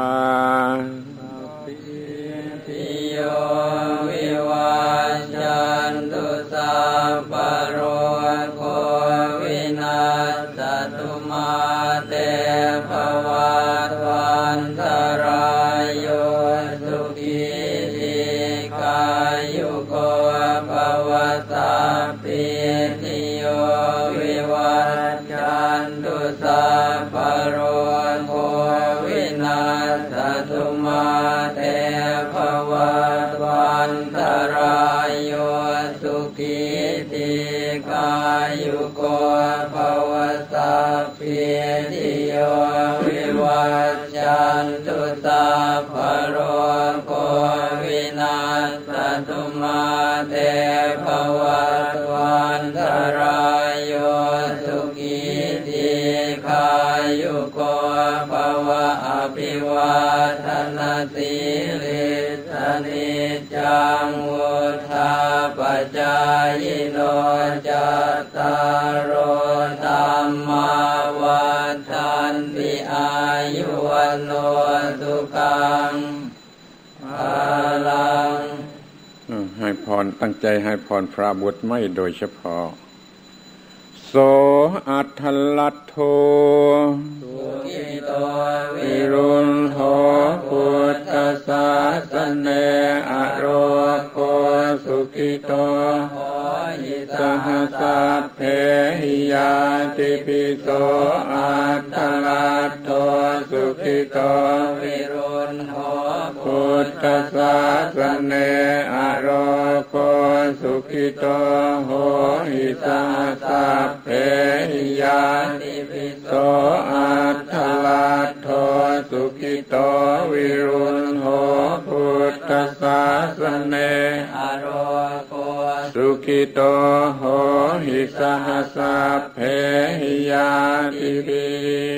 ปิโยวิวัชชันตุสัพพะโรโควินาศตุมาเตภวัตวันตรายโยสุขีทีกายุโกภวสัพพิติโยวิวัชชันตุสัพพะโรโควินาศตุมาเตภวัตวันตรายโยสุขีทีกายุโกภวสัพพิติโยวิวัชชันตุสัพพะโรโควินาศตุมาเตภวัตวันตรายโยสุขีทีกายุโกภวะอภิวาทนาสีลิสนิจังวุธาปจายโนจัตตารโอธรรมาวัฏันติอายุวันโนสุขังภลังให้พรตั้งใจให้พรพระบวชไม่โดยเฉพาะโสอัทลัตโธสุขิโตวิรุณโหพุทธศาสเนอโรโกสุขิโตสหสัพเพหิยาติปิโสอัทลัตโธสุขิโตวิรุณโหพุทธศาสเนอโรโกสุขิโตโหหิสหสัพเพหิยาติปิโสอัทลัตโธสุขิโตวิรุณโหพุทธศาสเนอโรโกสุขิโตโหหิสหสัพเพหิยาติปิ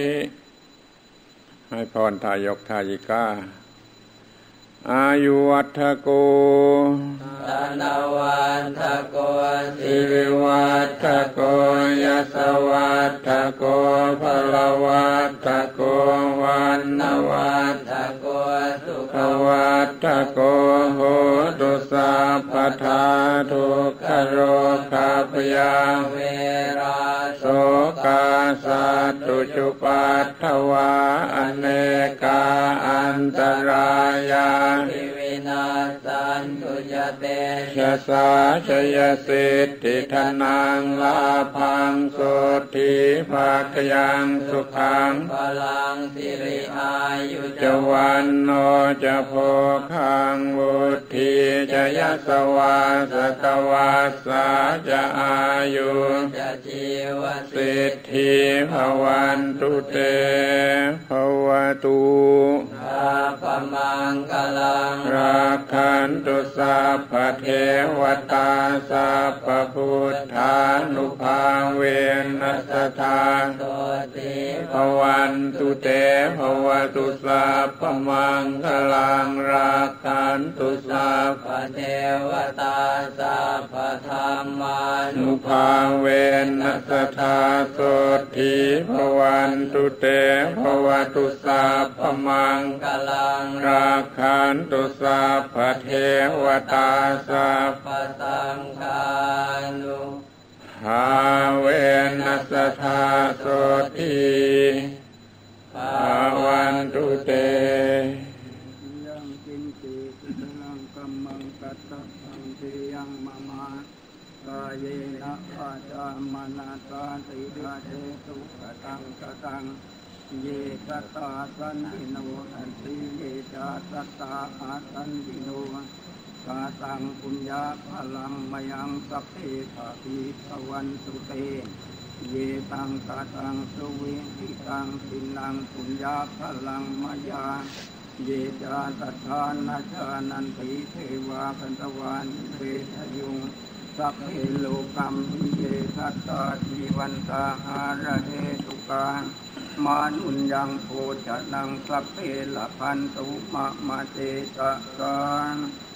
ให้พรทายกทายิกาอายุวัฏโกธนวันทโกสิริวัฏโกยสวัฏโกพลวัฏโกวันนวัฏโกสุขวัฏโกโหตุสัพพทาทุกขโรคาพยาเวราโสกาสัตตุจุปัฏฐวาอเนกาอันตรายาวินาสันตุจาเตชะสาชยสิทธิธนังลาภังโสทิภาคยังสุขังพลังสิริอายุจวันโนจะโภคังวุฒิจะยะสวาสตวาสาจะอายุจะชีวสิทธิภวันตุเตภวตุสัพพมังคลังราคันตุสัพพเทวตาสัพพพุทธานุภาเวนัสสะโตติภวันตุเตภวตุสัพพมังคลังราคันตุสัพพเทวตาสัพพธรรมานุภาเวนัสสะโสทิภวันตุเตภวตุสัพพมังคลังราคันตุสัพพเทวตาสัพพสังฆานุภาเวนัสสะโสทิภวันตุเตยังกินติสุลังกัมมังกัตตังเทยังมะมากายเยนะอาจามนาตาติดาเทตุกตังกตังเยตตาสันติโนอันติเยจาตตาอาสันติโนกาตังปุญญาพลังมยังสัพเพภาภิภวันตุเตเยตังกาตังสุวิหิตังสินังปุญญาพลังมยาเยจาตถานาชานันติเทวาคันตวานเวทยุงสัพเพโลกัมเยทัตตาทีวันตาหาระเหตุกามานุญยังโพชนังสัพเพละพันตุมะมาเตตะกาน